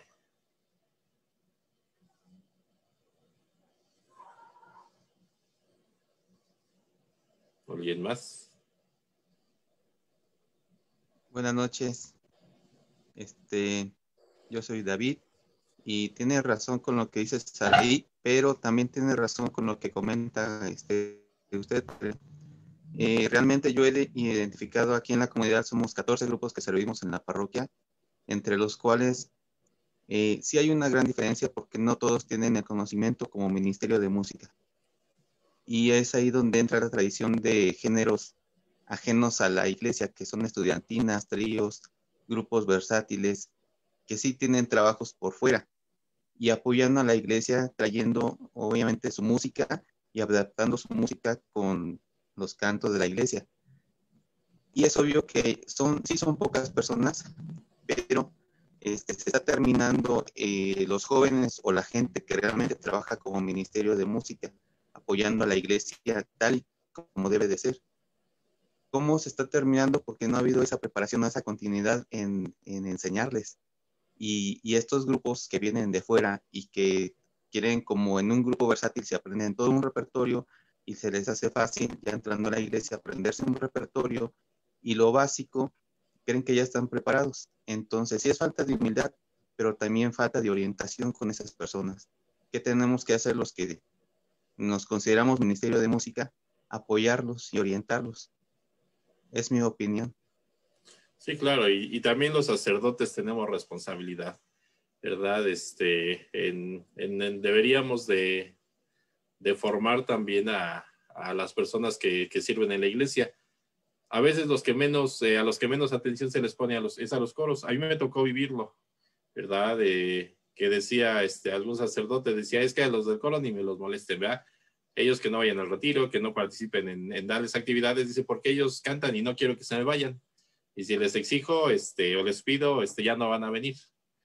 ¿Alguien más? Buenas noches. Este, yo soy David y tiene razón con lo que dice Saraí, pero también tiene razón con lo que comenta este, usted. Eh, realmente yo he identificado aquí en la comunidad, somos catorce grupos que servimos en la parroquia, entre los cuales eh, sí hay una gran diferencia porque no todos tienen el conocimiento como ministerio de música. Y es ahí donde entra la tradición de géneros ajenos a la iglesia, que son estudiantinas, tríos, grupos versátiles, que sí tienen trabajos por fuera y apoyando a la iglesia, trayendo obviamente su música y adaptando su música con los cantos de la iglesia. Y es obvio que son, sí son pocas personas, pero este, se está terminando eh, los jóvenes o la gente que realmente trabaja como ministerio de música, apoyando a la iglesia tal y como debe de ser. ¿Cómo se está terminando? Porque no ha habido esa preparación, esa continuidad en, en enseñarles. Y, y estos grupos que vienen de fuera y que quieren, como en un grupo versátil, se aprenden todo un repertorio y se les hace fácil, ya entrando a la iglesia, aprenderse un repertorio y lo básico, creen que ya están preparados. Entonces, sí es falta de humildad, pero también falta de orientación con esas personas. ¿Qué tenemos que hacer los que nos consideramos ministerio de música? apoyarlos y orientarlos. Es mi opinión. Sí, claro, y, y también los sacerdotes tenemos responsabilidad, ¿verdad? Este, en, en, en deberíamos de, de formar también a, a las personas que, que sirven en la iglesia. A veces los que menos, eh, a los que menos atención se les pone a los, es a los coros. A mí me tocó vivirlo, ¿verdad? De, que decía este, algún sacerdote, decía, es que a los del coro ni me los molesten, ¿verdad? Ellos que no vayan al retiro, que no participen en, en darles actividades, dice, porque ellos cantan y no quiero que se me vayan. Y si les exijo este, o les pido, este, ya no van a venir.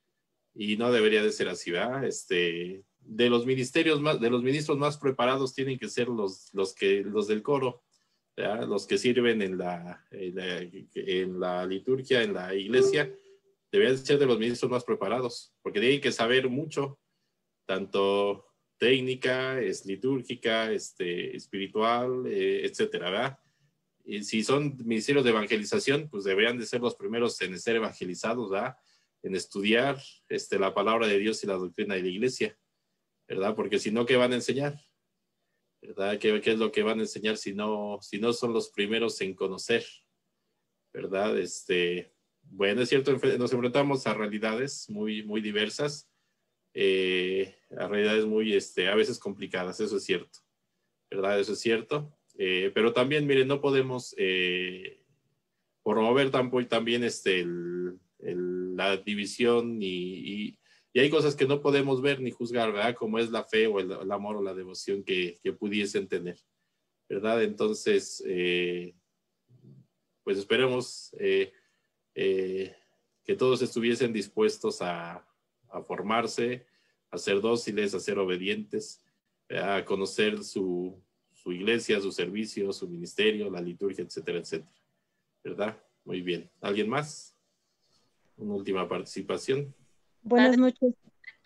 Y no debería de ser así, ¿verdad? Este, de los ministerios más, de los ministros más preparados tienen que ser los, los, que, los del coro, ¿verdad? Los que sirven en la, en la, en la liturgia, en la iglesia, deberían ser de los ministros más preparados, porque tienen que saber mucho, tanto técnica, es litúrgica, este, espiritual, eh, etcétera, ¿verdad? Y si son ministerios de evangelización, pues deberían de ser los primeros en ser evangelizados, ¿verdad? En estudiar este, la palabra de Dios y la doctrina de la iglesia, ¿verdad? Porque si no, ¿qué van a enseñar? ¿Verdad? ¿Qué, qué es lo que van a enseñar si no, si no son los primeros en conocer? ¿Verdad? Este, bueno, es cierto, nos enfrentamos a realidades muy, muy diversas, eh, a realidades muy, este, a veces complicadas, eso es cierto, ¿verdad? Eso es cierto. Eh, pero también, miren, no podemos eh, promover tampoco, también este, el, el, la división y, y, y hay cosas que no podemos ver ni juzgar, ¿verdad? Como es la fe o el, el amor o la devoción que, que pudiesen tener, ¿verdad? Entonces, eh, pues esperemos eh, eh, que todos estuviesen dispuestos a, a formarse, a ser dóciles, a ser obedientes, a conocer su su iglesia, su servicio, su ministerio, la liturgia, etcétera, etcétera. ¿Verdad? Muy bien. ¿Alguien más? Una última participación. Buenas noches.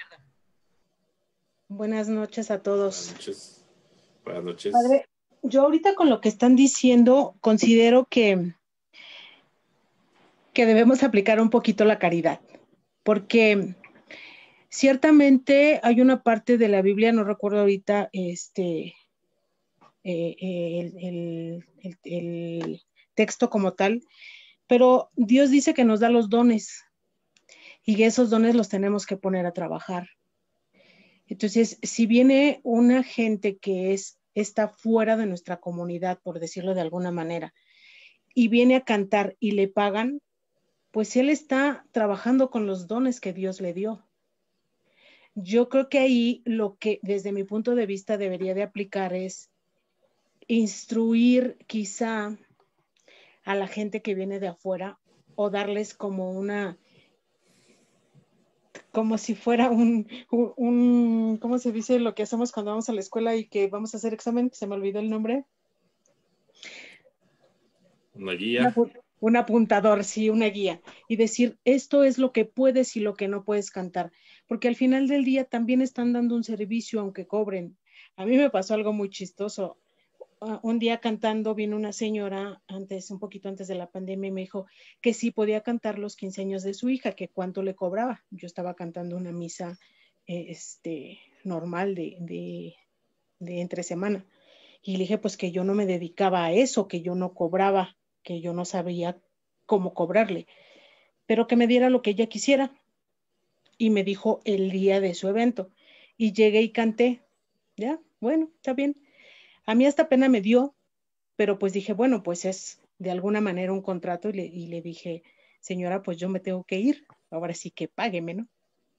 Buenas noches a todos. Buenas noches. Buenas noches. Padre, yo ahorita con lo que están diciendo, considero que, que debemos aplicar un poquito la caridad, porque ciertamente hay una parte de la Biblia, no recuerdo ahorita, este... Eh, el, el, el, el texto como tal, pero Dios dice que nos da los dones y esos dones los tenemos que poner a trabajar. Entonces, si viene una gente que es, está fuera de nuestra comunidad, por decirlo de alguna manera, y viene a cantar y le pagan, pues él está trabajando con los dones que Dios le dio. Yo creo que ahí lo que desde mi punto de vista debería de aplicar es instruir quizá a la gente que viene de afuera o darles como una, como si fuera un, un, un, ¿cómo se dice lo que hacemos cuando vamos a la escuela y que vamos a hacer examen? Se me olvidó el nombre. Una guía. Una, un apuntador, sí, una guía. Y decir, esto es lo que puedes y lo que no puedes cantar. Porque al final del día también están dando un servicio aunque cobren. A mí me pasó algo muy chistoso. Uh, un día cantando vino una señora antes, un poquito antes de la pandemia y me dijo que sí podía cantar los quince años de su hija, que cuánto le cobraba. Yo estaba cantando una misa eh, este, normal de, de, de entre semana y le dije pues que yo no me dedicaba a eso, que yo no cobraba, que yo no sabía cómo cobrarle, pero que me diera lo que ella quisiera y me dijo el día de su evento y llegué y canté. Ya, bueno, está bien. A mí hasta pena me dio, pero pues dije, bueno, pues es de alguna manera un contrato y le, y le dije, señora, pues yo me tengo que ir, ahora sí que págueme, ¿no?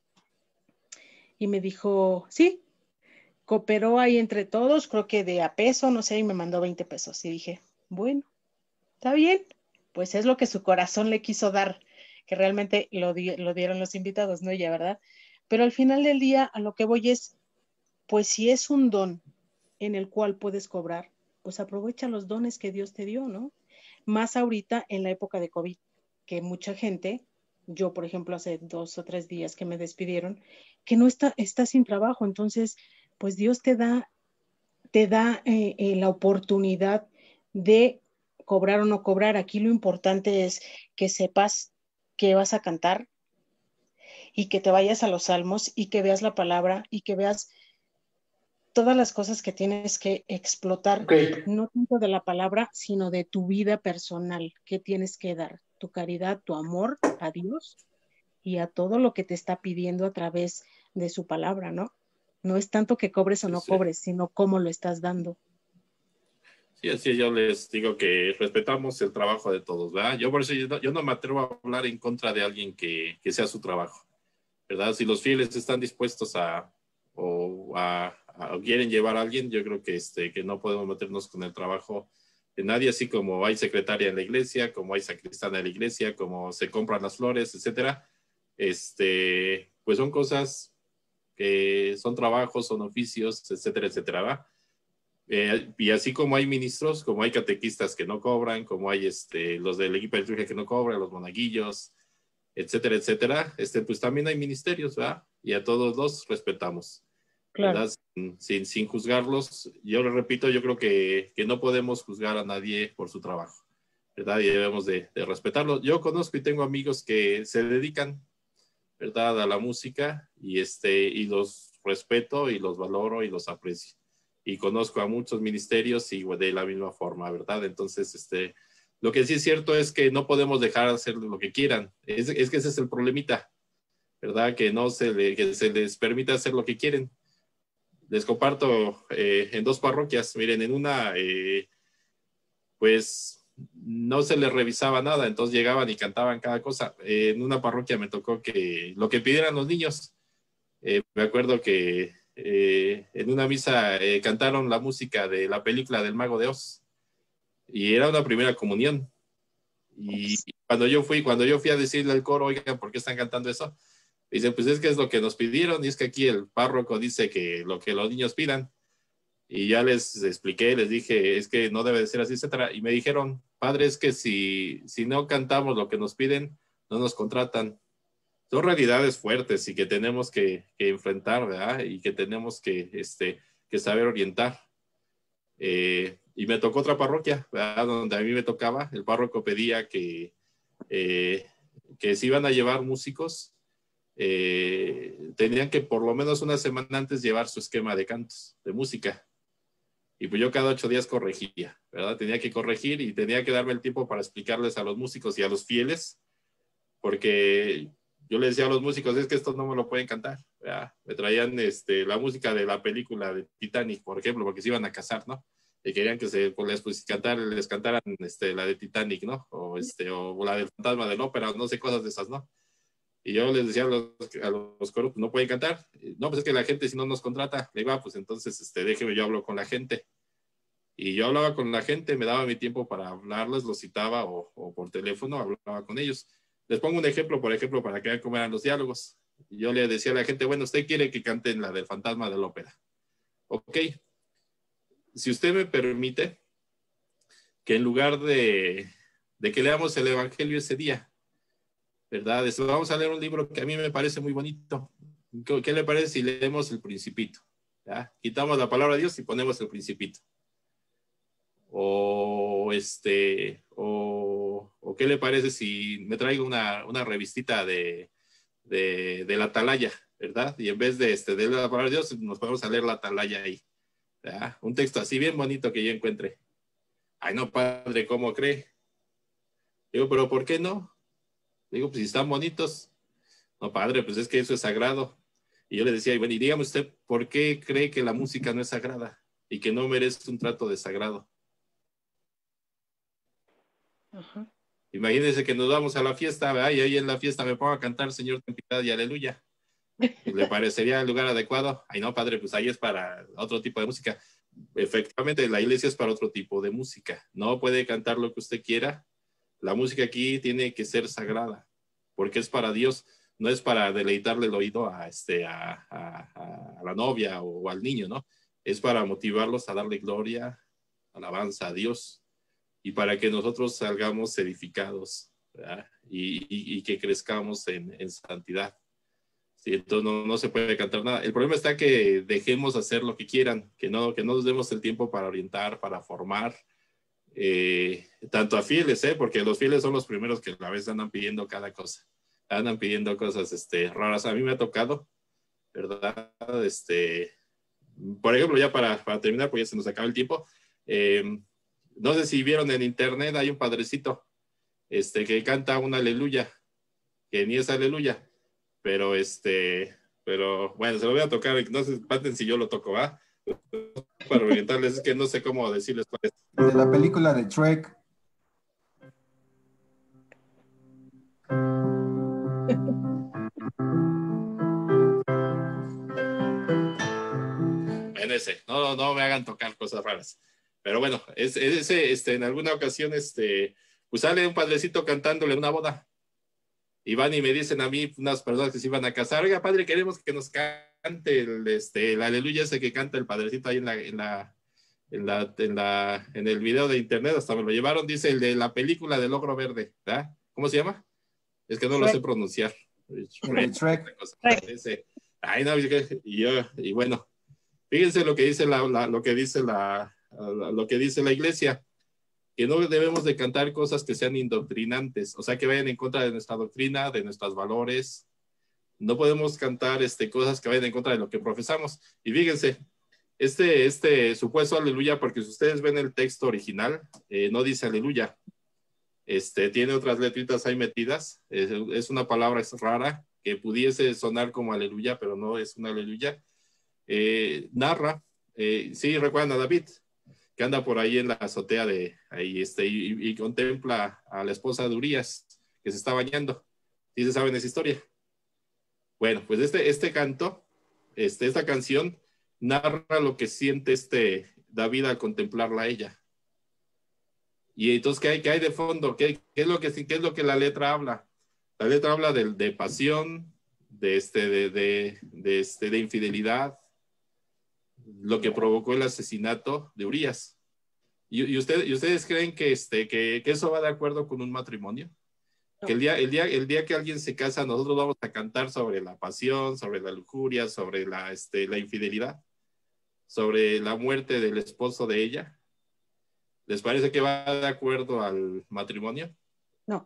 Y me dijo, sí, cooperó ahí entre todos, creo que de a peso, no sé, y me mandó veinte pesos. Y dije, bueno, está bien, pues es lo que su corazón le quiso dar, que realmente lo, di lo dieron los invitados, no ella, ¿verdad? Pero al final del día, a lo que voy es, pues si es un don en el cual puedes cobrar, pues aprovecha los dones que Dios te dio, ¿no? Más ahorita en la época de COVID, que mucha gente, yo por ejemplo hace dos o tres días que me despidieron, que no está, está sin trabajo, entonces pues Dios te da, te da eh, eh, la oportunidad de cobrar o no cobrar. Aquí lo importante es que sepas que vas a cantar y que te vayas a los salmos y que veas la palabra y que veas todas las cosas que tienes que explotar, Ok. no tanto de la palabra, sino de tu vida personal, que tienes que dar, tu caridad, tu amor a Dios y a todo lo que te está pidiendo a través de su palabra, ¿no? No es tanto que cobres o Sí, no sí. cobres, sino cómo lo estás dando. Sí, así yo les digo que respetamos el trabajo de todos, ¿verdad? Yo por eso yo no, yo no me atrevo a hablar en contra de alguien que, que sea su trabajo, ¿verdad? Si los fieles están dispuestos a o, a, a, o quieren llevar a alguien, yo creo que, este, que no podemos meternos con el trabajo de nadie, así como hay secretaria en la iglesia, como hay sacristana en la iglesia, como se compran las flores, etcétera. Este, pues son cosas que son trabajos, son oficios, etcétera, etcétera, ¿va? Eh, y así como hay ministros, como hay catequistas que no cobran, como hay este, los del equipo de liturgia que no cobran, los monaguillos, etcétera, etcétera, este, pues también hay ministerios, ¿verdad? Y a todos los respetamos, Claro. ¿verdad? Sin, sin, sin juzgarlos. Yo le repito, yo creo que, que no podemos juzgar a nadie por su trabajo, ¿verdad? Y debemos de, de respetarlo. Yo conozco y tengo amigos que se dedican, ¿verdad?, a la música y, este, y los respeto y los valoro y los aprecio. Y conozco a muchos ministerios y de la misma forma, ¿verdad? Entonces, este, lo que sí es cierto es que no podemos dejar de hacer lo que quieran. Es, es que ese es el problemita, ¿verdad? Que no se, le, que se les permita hacer lo que quieren. Les comparto eh, en dos parroquias. Miren, en una, eh, pues, no se les revisaba nada, entonces llegaban y cantaban cada cosa. Eh, en una parroquia me tocó que lo que pidieran los niños. Eh, me acuerdo que eh, en una misa eh, cantaron la música de la película del Mago de Oz y era una primera comunión. Y cuando yo fui, cuando yo fui a decirle al coro, oigan, ¿por qué están cantando eso? Dicen, pues es que es lo que nos pidieron y es que aquí el párroco dice que lo que los niños pidan. Y ya les expliqué, les dije, es que no debe de ser así, etcétera. Y me dijeron, padre, es que si, si no cantamos lo que nos piden, no nos contratan. Son realidades fuertes y que tenemos que, que enfrentar, ¿verdad? Y que tenemos que, este, que saber orientar. Eh, y me tocó otra parroquia, ¿verdad? Donde a mí me tocaba, el párroco pedía que, eh, que si iban a llevar músicos, eh, tenían que por lo menos una semana antes llevar su esquema de cantos, de música. Y pues yo cada ocho días corregía, ¿verdad? Tenía que corregir y tenía que darme el tiempo para explicarles a los músicos y a los fieles, porque yo les decía a los músicos, es que esto no me lo pueden cantar, ¿verdad? Me traían este, la música de la película de Titanic, por ejemplo, porque se iban a casar, ¿no? Y querían que se, pues, les, pues, cantar, les cantaran este, la de Titanic, ¿no? O, este, o la del fantasma de la ópera, no sé, cosas de esas, ¿no? Y yo les decía a los, a los coros, no pueden cantar. No, pues es que la gente si no nos contrata, le iba, pues entonces este, déjeme, yo hablo con la gente. Y yo hablaba con la gente, me daba mi tiempo para hablarles, los citaba o, o por teléfono hablaba con ellos. Les pongo un ejemplo, por ejemplo, para que vean cómo eran los diálogos. Yo le decía a la gente, bueno, usted quiere que canten la del fantasma de la ópera. Ok. Si usted me permite que en lugar de, de que leamos el evangelio ese día, ¿verdad? Eso, vamos a leer un libro que a mí me parece muy bonito. ¿Qué, qué le parece si leemos el Principito? ¿Ya? Quitamos la palabra de Dios y ponemos el Principito. O, este, o, o qué le parece si me traigo una, una revistita de, de, de la Atalaya, ¿verdad? Y en vez de, este, de la palabra de Dios, nos podemos a leer la Atalaya ahí, ¿verdad? Un texto así bien bonito que yo encuentre. Ay, no, padre, ¿cómo cree? Digo, pero ¿por qué no? Digo, pues si están bonitos. No, padre, pues es que eso es sagrado. Y yo le decía, bueno, y dígame usted, ¿por qué cree que la música no es sagrada y que no merece un trato de sagrado? Ajá. Imagínense que nos vamos a la fiesta, ¿verdad? Y ahí en la fiesta me pongo a cantar Señor ten piedad y aleluya. ¿Le parecería el lugar adecuado? Ay, no, padre, pues ahí es para otro tipo de música. Efectivamente, la iglesia es para otro tipo de música. No puede cantar lo que usted quiera. La música aquí tiene que ser sagrada, porque es para Dios, no es para deleitarle el oído a, este, a, a, a la novia o, o al niño, ¿no? Es para motivarlos a darle gloria, alabanza a Dios, y para que nosotros salgamos edificados, ¿verdad? Y, y, y que crezcamos en, en santidad. Sí, entonces no, no se puede cantar nada. El problema está que dejemos hacer lo que quieran, que no, que no nos demos el tiempo para orientar, para formar, eh, tanto a fieles, ¿eh? Porque los fieles son los primeros que a la vez andan pidiendo cada cosa, andan pidiendo cosas este, raras. A mí me ha tocado, ¿verdad? Este, por ejemplo, ya para, para terminar, porque ya se nos acaba el tiempo, eh, no sé si vieron en internet, hay un padrecito este, que canta una aleluya, que ni es aleluya, pero este, pero bueno, se lo voy a tocar, no sé Paten, si yo lo toco, ¿va? Para orientarles, es que no sé cómo decirles cuál es. De la película de Shrek. En ese, no, no me hagan tocar cosas raras. Pero bueno, es, es ese, este, en alguna ocasión, este, pues sale un padrecito cantándole una boda. Y van y me dicen a mí, unas personas que se iban a casar, oiga, padre, queremos que nos cante el, este, el aleluya ese que canta el padrecito ahí en la, en la, en la, en la, en el video de internet, hasta me lo llevaron, dice el de la película del ogro verde, ¿verdad? ¿Cómo se llama? Es que no Shrek. Lo sé pronunciar. Shrek. Shrek. Ese. Ay, no, y yo, y bueno, fíjense lo que dice la, la lo que dice la, lo que dice la iglesia, que no debemos de cantar cosas que sean indoctrinantes, o sea, que vayan en contra de nuestra doctrina, de nuestros valores. No podemos cantar este, cosas que vayan en contra de lo que profesamos. Y fíjense, este, este supuesto aleluya, porque si ustedes ven el texto original, eh, no dice aleluya. Este, tiene otras letritas ahí metidas. Es, es una palabra rara que pudiese sonar como aleluya, pero no es una aleluya. Eh, narra, eh, sí, recuerdan a David, que anda por ahí en la azotea de ahí, este, y, y contempla a la esposa de Urías, que se está bañando. ¿Sí se saben esa historia? Bueno, pues este, este canto, este, esta canción, narra lo que siente este David al contemplarla a ella. Y entonces, ¿qué hay, qué hay de fondo? ¿Qué, qué, es lo que, ¿Qué es lo que la letra habla? La letra habla de, de pasión, de, este, de, de, de, este, de infidelidad, lo que provocó el asesinato de Urías. ¿Y, y, usted, ¿y ustedes creen que, este, que, que eso va de acuerdo con un matrimonio? No. Que el día, el, día, el día que alguien se casa, nosotros vamos a cantar sobre la pasión, sobre la lujuria, sobre la, este, la infidelidad, sobre la muerte del esposo de ella. ¿Les parece que va de acuerdo al matrimonio? No.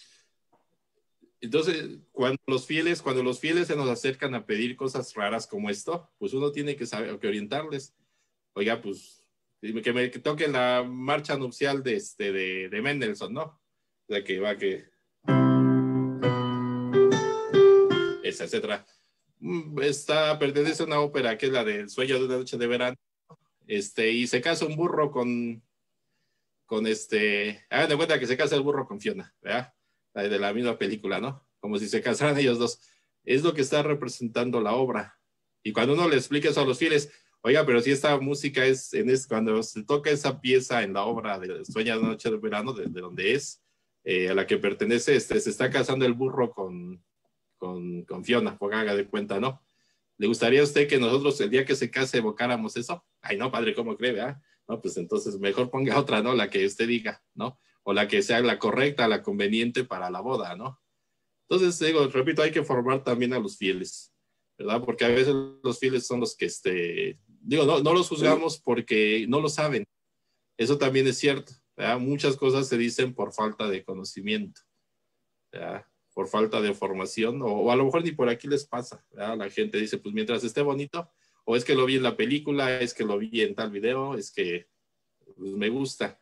Entonces, cuando los fieles, cuando los fieles se nos acercan a pedir cosas raras como esto, pues uno tiene que saber, que orientarles. Oiga, pues, que me que toquen la marcha nupcial de, este, de, de Mendelssohn, ¿no? O sea, que va que... Esa, etcétera. Esta pertenece a una ópera que es la de Sueño de una noche de verano. Este, y se casa un burro con... con este... Hagan de cuenta que se casa el burro con Fiona, ¿verdad? De la misma película, ¿no? Como si se casaran ellos dos. Es lo que está representando la obra. Y cuando uno le explica eso a los fieles, oiga, pero si esta música es, en es cuando se toca esa pieza en la obra de Sueña de una noche de verano, de, de donde es, eh, a la que pertenece, este, se está casando el burro con, con, con Fiona, porque haga de cuenta, ¿no? ¿Le gustaría a usted que nosotros el día que se case evocáramos eso? Ay, no, padre, ¿cómo cree, verdad? No, pues entonces mejor ponga otra, ¿no? La que usted diga, ¿no? O la que sea la correcta, la conveniente para la boda, ¿no? Entonces, digo, repito, hay que formar también a los fieles, ¿verdad? Porque a veces los fieles son los que, este, digo, no, no los juzgamos porque no lo saben. Eso también es cierto, ¿verdad? Muchas cosas se dicen por falta de conocimiento, ¿verdad? Por falta de formación, o, o a lo mejor ni por aquí les pasa, ¿verdad? La gente dice, pues mientras esté bonito, o es que lo vi en la película, es que lo vi en tal video, es que pues, me gusta.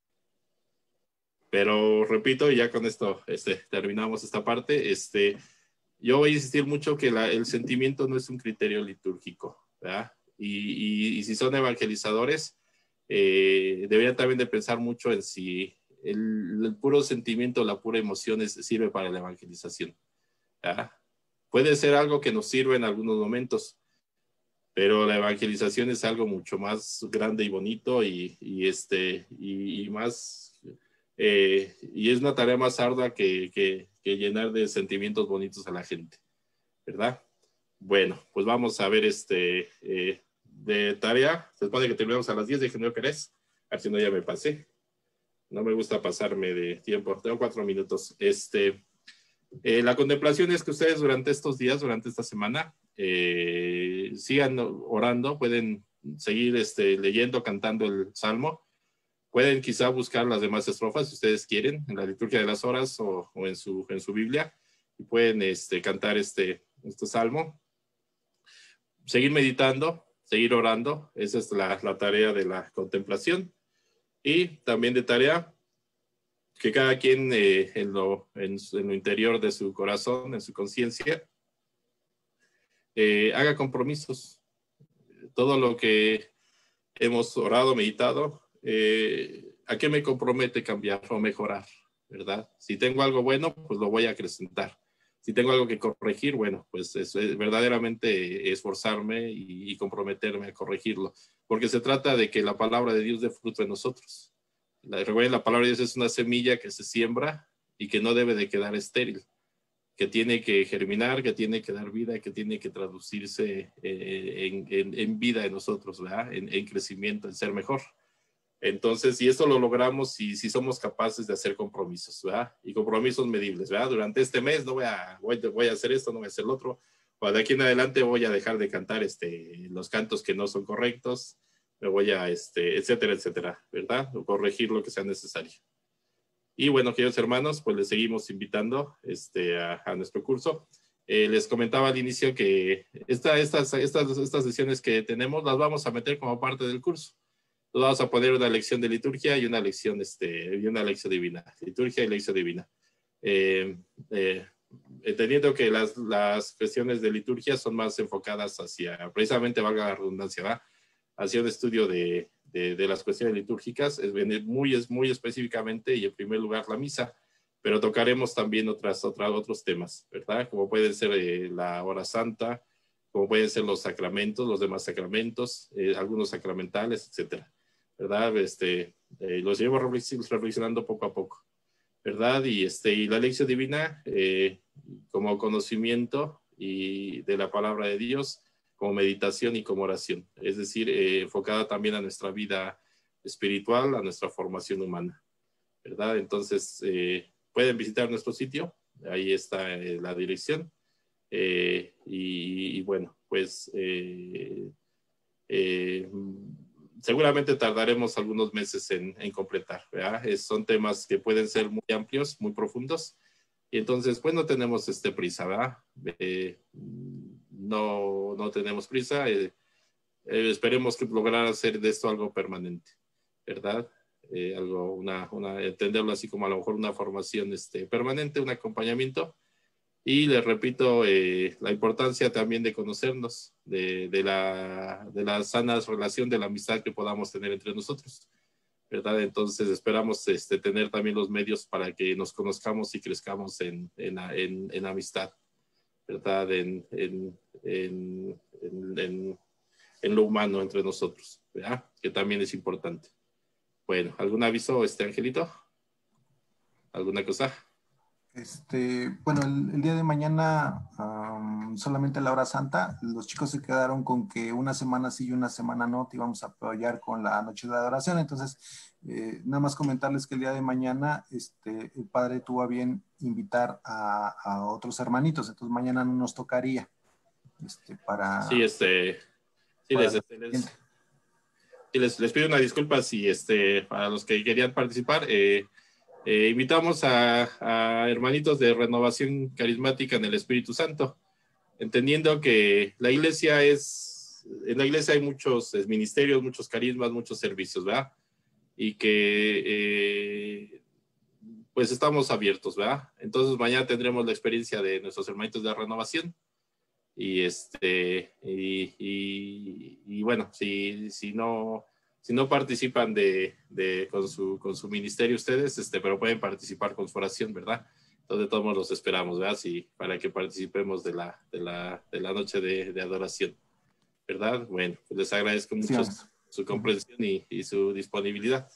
Pero repito, y ya con esto este, terminamos esta parte, este, yo voy a insistir mucho que la, el sentimiento no es un criterio litúrgico, ¿verdad? Y, y, y si son evangelizadores, eh, deberían también de pensar mucho en si el, el puro sentimiento, la pura emoción es, sirve para la evangelización, ¿verdad? Puede ser algo que nos sirve en algunos momentos, pero la evangelización es algo mucho más grande y bonito y, y, este, y, y más... Eh, y es una tarea más ardua que, que, que llenar de sentimientos bonitos a la gente, ¿verdad? Bueno, pues vamos a ver este eh, de tarea. Se supone que terminamos a las diez, de ¿no querés? A ver si no ya me pasé. No me gusta pasarme de tiempo. Tengo cuatro minutos. Este, eh, la contemplación es que ustedes durante estos días, durante esta semana, eh, sigan orando, pueden seguir este, leyendo, cantando el Salmo. Pueden quizá buscar las demás estrofas si ustedes quieren, en la liturgia de las horas o, o en, su, en su Biblia, y pueden este, cantar este, este salmo. Seguir meditando, seguir orando. Esa es la, la tarea de la contemplación. Y también de tarea que cada quien eh, en, lo, en, su, en lo interior de su corazón, en su conciencia, eh, haga compromisos. Todo lo que hemos orado, meditado, eh, ¿a qué me compromete cambiar o mejorar? ¿Verdad? Si tengo algo bueno, pues lo voy a acrecentar. Si tengo algo que corregir, bueno, pues es, es verdaderamente esforzarme y, y comprometerme a corregirlo. Porque se trata de que la palabra de Dios dé fruto en nosotros. La, recuerden, la palabra de Dios es una semilla que se siembra y que no debe de quedar estéril, que tiene que germinar, que tiene que dar vida, que tiene que traducirse eh, en, en, en vida en nosotros, ¿verdad? En, en crecimiento, en ser mejor. Entonces, si esto lo logramos, si, si somos capaces de hacer compromisos, ¿verdad? Y compromisos medibles, ¿verdad? Durante este mes no voy a, voy, voy a hacer esto, no voy a hacer lo otro. O de aquí en adelante voy a dejar de cantar este, los cantos que no son correctos, me voy a, este, etcétera, etcétera, ¿verdad? O corregir lo que sea necesario. Y bueno, queridos hermanos, pues les seguimos invitando este, a, a nuestro curso. Eh, les comentaba al inicio que esta, estas, estas, estas sesiones que tenemos las vamos a meter como parte del curso. Nos vamos a poner una lección de liturgia y una lección, este, y una lección divina. Liturgia y lección divina. Eh, eh, entendiendo que las, las cuestiones de liturgia son más enfocadas hacia, precisamente valga la redundancia, ¿va? Hacia un estudio de, de, de las cuestiones litúrgicas, es muy, es muy específicamente y en primer lugar la misa, pero tocaremos también otras, otras, otros temas, ¿verdad? Como puede ser eh, la hora santa, como pueden ser los sacramentos, los demás sacramentos, eh, algunos sacramentales, etcétera, ¿verdad? Este, eh, los llevo reflexionando poco a poco, ¿verdad? Y, este, y la lección divina eh, como conocimiento y de la palabra de Dios, como meditación y como oración, es decir, eh, enfocada también a nuestra vida espiritual, a nuestra formación humana, ¿verdad? Entonces, eh, pueden visitar nuestro sitio, ahí está eh, la dirección, eh, y, y bueno, pues eh, eh, seguramente tardaremos algunos meses en, en completar, ¿verdad? Es, son temas que pueden ser muy amplios, muy profundos, y entonces, pues no tenemos este prisa, ¿verdad? Eh, no, no tenemos prisa, eh, eh, esperemos que lograr hacer de esto algo permanente, ¿verdad? Eh, algo, una, una, entenderlo así como a lo mejor una formación este, permanente, un acompañamiento. Y les repito, eh, la importancia también de conocernos, de, de, la, de la sana relación, de la amistad que podamos tener entre nosotros, ¿verdad? Entonces esperamos este, tener también los medios para que nos conozcamos y crezcamos en, en, en, en amistad, ¿verdad? En, en, en, en, en, en lo humano entre nosotros, ¿verdad? Que también es importante. Bueno, ¿algún aviso, este Angelito? ¿Alguna cosa? Este, bueno, el, el día de mañana um, solamente la hora santa, los chicos se quedaron con que una semana sí y una semana no, te íbamos a apoyar con la noche de adoración. Entonces, eh, nada más comentarles que el día de mañana este, el padre tuvo a bien invitar a, a otros hermanitos, entonces mañana no nos tocaría este, para... Sí, este, sí, para les, este, les, sí les, les pido una disculpa si este, para los que querían participar, eh, Eh, invitamos a, a hermanitos de renovación carismática en el Espíritu Santo, entendiendo que la iglesia es, en la iglesia hay muchos ministerios, muchos carismas, muchos servicios, ¿verdad? Y que eh, pues estamos abiertos, ¿verdad? Entonces mañana tendremos la experiencia de nuestros hermanitos de renovación y este, y, y, y bueno, si, si no... Si no participan de, de, con, su, con su ministerio ustedes, este, pero pueden participar con su oración, ¿verdad? Entonces todos los esperamos, ¿verdad? Sí, para que participemos de la, de la, de la noche de, de adoración, ¿verdad? Bueno, pues les agradezco mucho sí, su comprensión y, y su disponibilidad.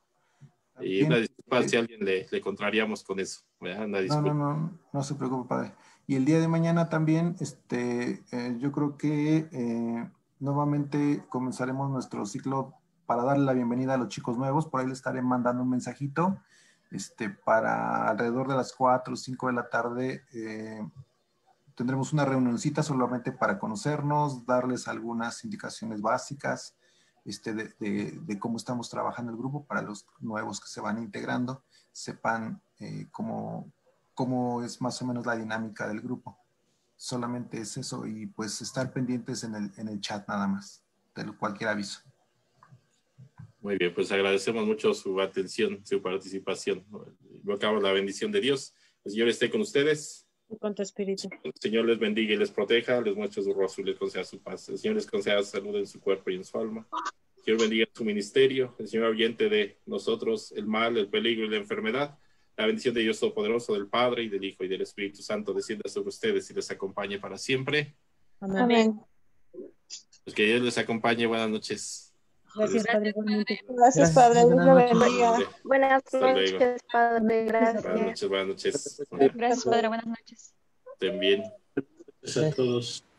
Y una disculpa si a alguien le, le contrariamos con eso, ¿verdad? Una disculpa. No, no, no, no se preocupe, padre. Y el día de mañana también, este, eh, yo creo que eh, nuevamente comenzaremos nuestro ciclo para darle la bienvenida a los chicos nuevos. Por ahí les estaré mandando un mensajito este, para alrededor de las cuatro o cinco de la tarde. Eh, tendremos una reunioncita solamente para conocernos, darles algunas indicaciones básicas este, de, de, de cómo estamos trabajando el grupo para los nuevos que se van integrando, sepan eh, cómo, cómo es más o menos la dinámica del grupo. Solamente es eso y pues estar pendientes en el, en el chat nada más. de cualquier aviso. Muy bien, pues agradecemos mucho su atención, su participación. Invocamos la bendición de Dios. El Señor esté con ustedes. Y con tu espíritu. El Señor les bendiga y les proteja, les muestre su rostro y les conceda su paz. El Señor les conceda salud en su cuerpo y en su alma. El Señor bendiga su ministerio. El Señor ahuyente de nosotros el mal, el peligro y la enfermedad. La bendición de Dios Todopoderoso, del Padre y del Hijo y del Espíritu Santo descienda sobre ustedes y les acompañe para siempre. Amén. Pues que Dios les acompañe. Buenas noches. Gracias, Padre. Gracias, Padre. Dios lo bendiga. Buenas Hasta luego. noches, Padre. Gracias. Buenas noches, buenas noches. Gracias, Padre. Buenas noches. Estén bien. Gracias a todos.